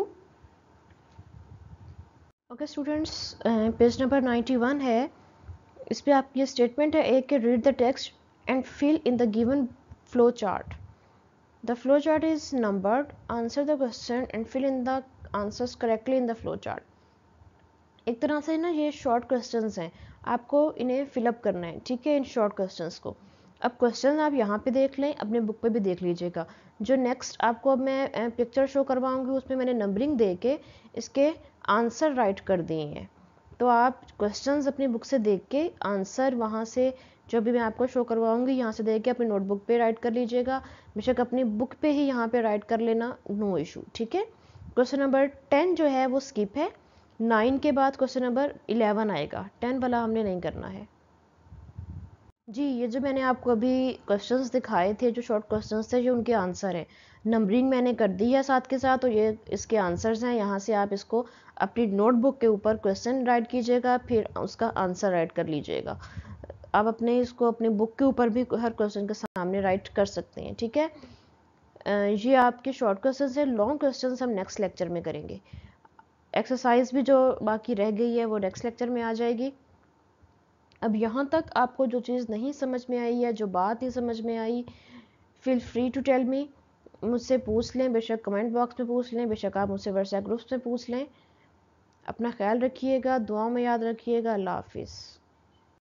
Okay students, page number ninety one ہے, اس پہ آپ کی statement ہے ایک کہ read the text and fill in the given flow chart. The flow chart is numbered. Answer the question and fill in the answers correctly in the flow chart. ایک طرح سے نا یہ شارٹ کوسچنز ہیں, آپ کو انہیں فل اپ کرنا ہے, ٹھیک ہے, ان شارٹ کوسچنز کو. اب کوسچن آپ یہاں پہ دیکھ لیں, اپنے بک پہ بھی دیکھ لیجئے گا. جو نیکسٹ آپ کو اب میں پکچر شو کرواؤں گی اس میں میں نے نمبرنگ دے کے اس کے آنسر رائٹ کر دیے ہیں, تو آپ کوسچنز اپنی بک سے دیکھ کے آنسر وہاں سے جو بھی میں آپ کو شو کرواؤں گی یہاں سے دیکھ کے اپنی نوٹ بک پہ رائٹ کر لیجئے گا. بے شک اپنی بک پہ ہی یہاں پہ رائٹ کر لینا, نو ایشو, ٹھیک ہے. کوسچن نمبر ٹین جو ہے وہ اسکپ ہے, نائن کے بعد کوسچن نمبر الیون آئے گا, ٹین والا ہم نے نہیں کرنا ہے. جی یہ جو میں نے آپ کو ابھی کوسچنز دکھائے تھے, جو شارٹ کوسچنز تھے, یہ ان کے آنسر ہیں. نمبرنگ میں نے کر دی ہے ساتھ کے ساتھ, تو یہ اس کے آنسرز ہیں. یہاں سے آپ اس کو اپنی نوٹ بک کے اوپر کوسچن رائٹ کیجئے گا, پھر اس کا آنسر رائٹ کر لیجئے گا. آپ اپنے اس کو اپنی بک کے اوپر بھی ہر کوسچن کے سامنے رائٹ کر سکتے ہیں, ٹھیک ہے. یہ آپ کے شارٹ کوسچنز ہیں. لانگ کوسچنز ہم نیکسٹ لیکچر میں کریں گے. ایکسرسائز بھی جو باقی رہ گئی ہے وہ نیکسٹ لیکچر میں آ جائے گی. اب یہاں تک آپ کو جو چیز نہیں سمجھ میں آئی ہے, جو بات نہیں سمجھ میں آئی, feel free to tell me, مجھ سے پوچھ لیں, بے شک کمنٹ باکس میں پوچھ لیں, بے شک آپ مجھ سے واٹس ایپ گروپس میں پوچھ لیں. اپنا خیال رکھیے گا, دعاؤں میں یاد رکھیے گا. اللہ حافظ.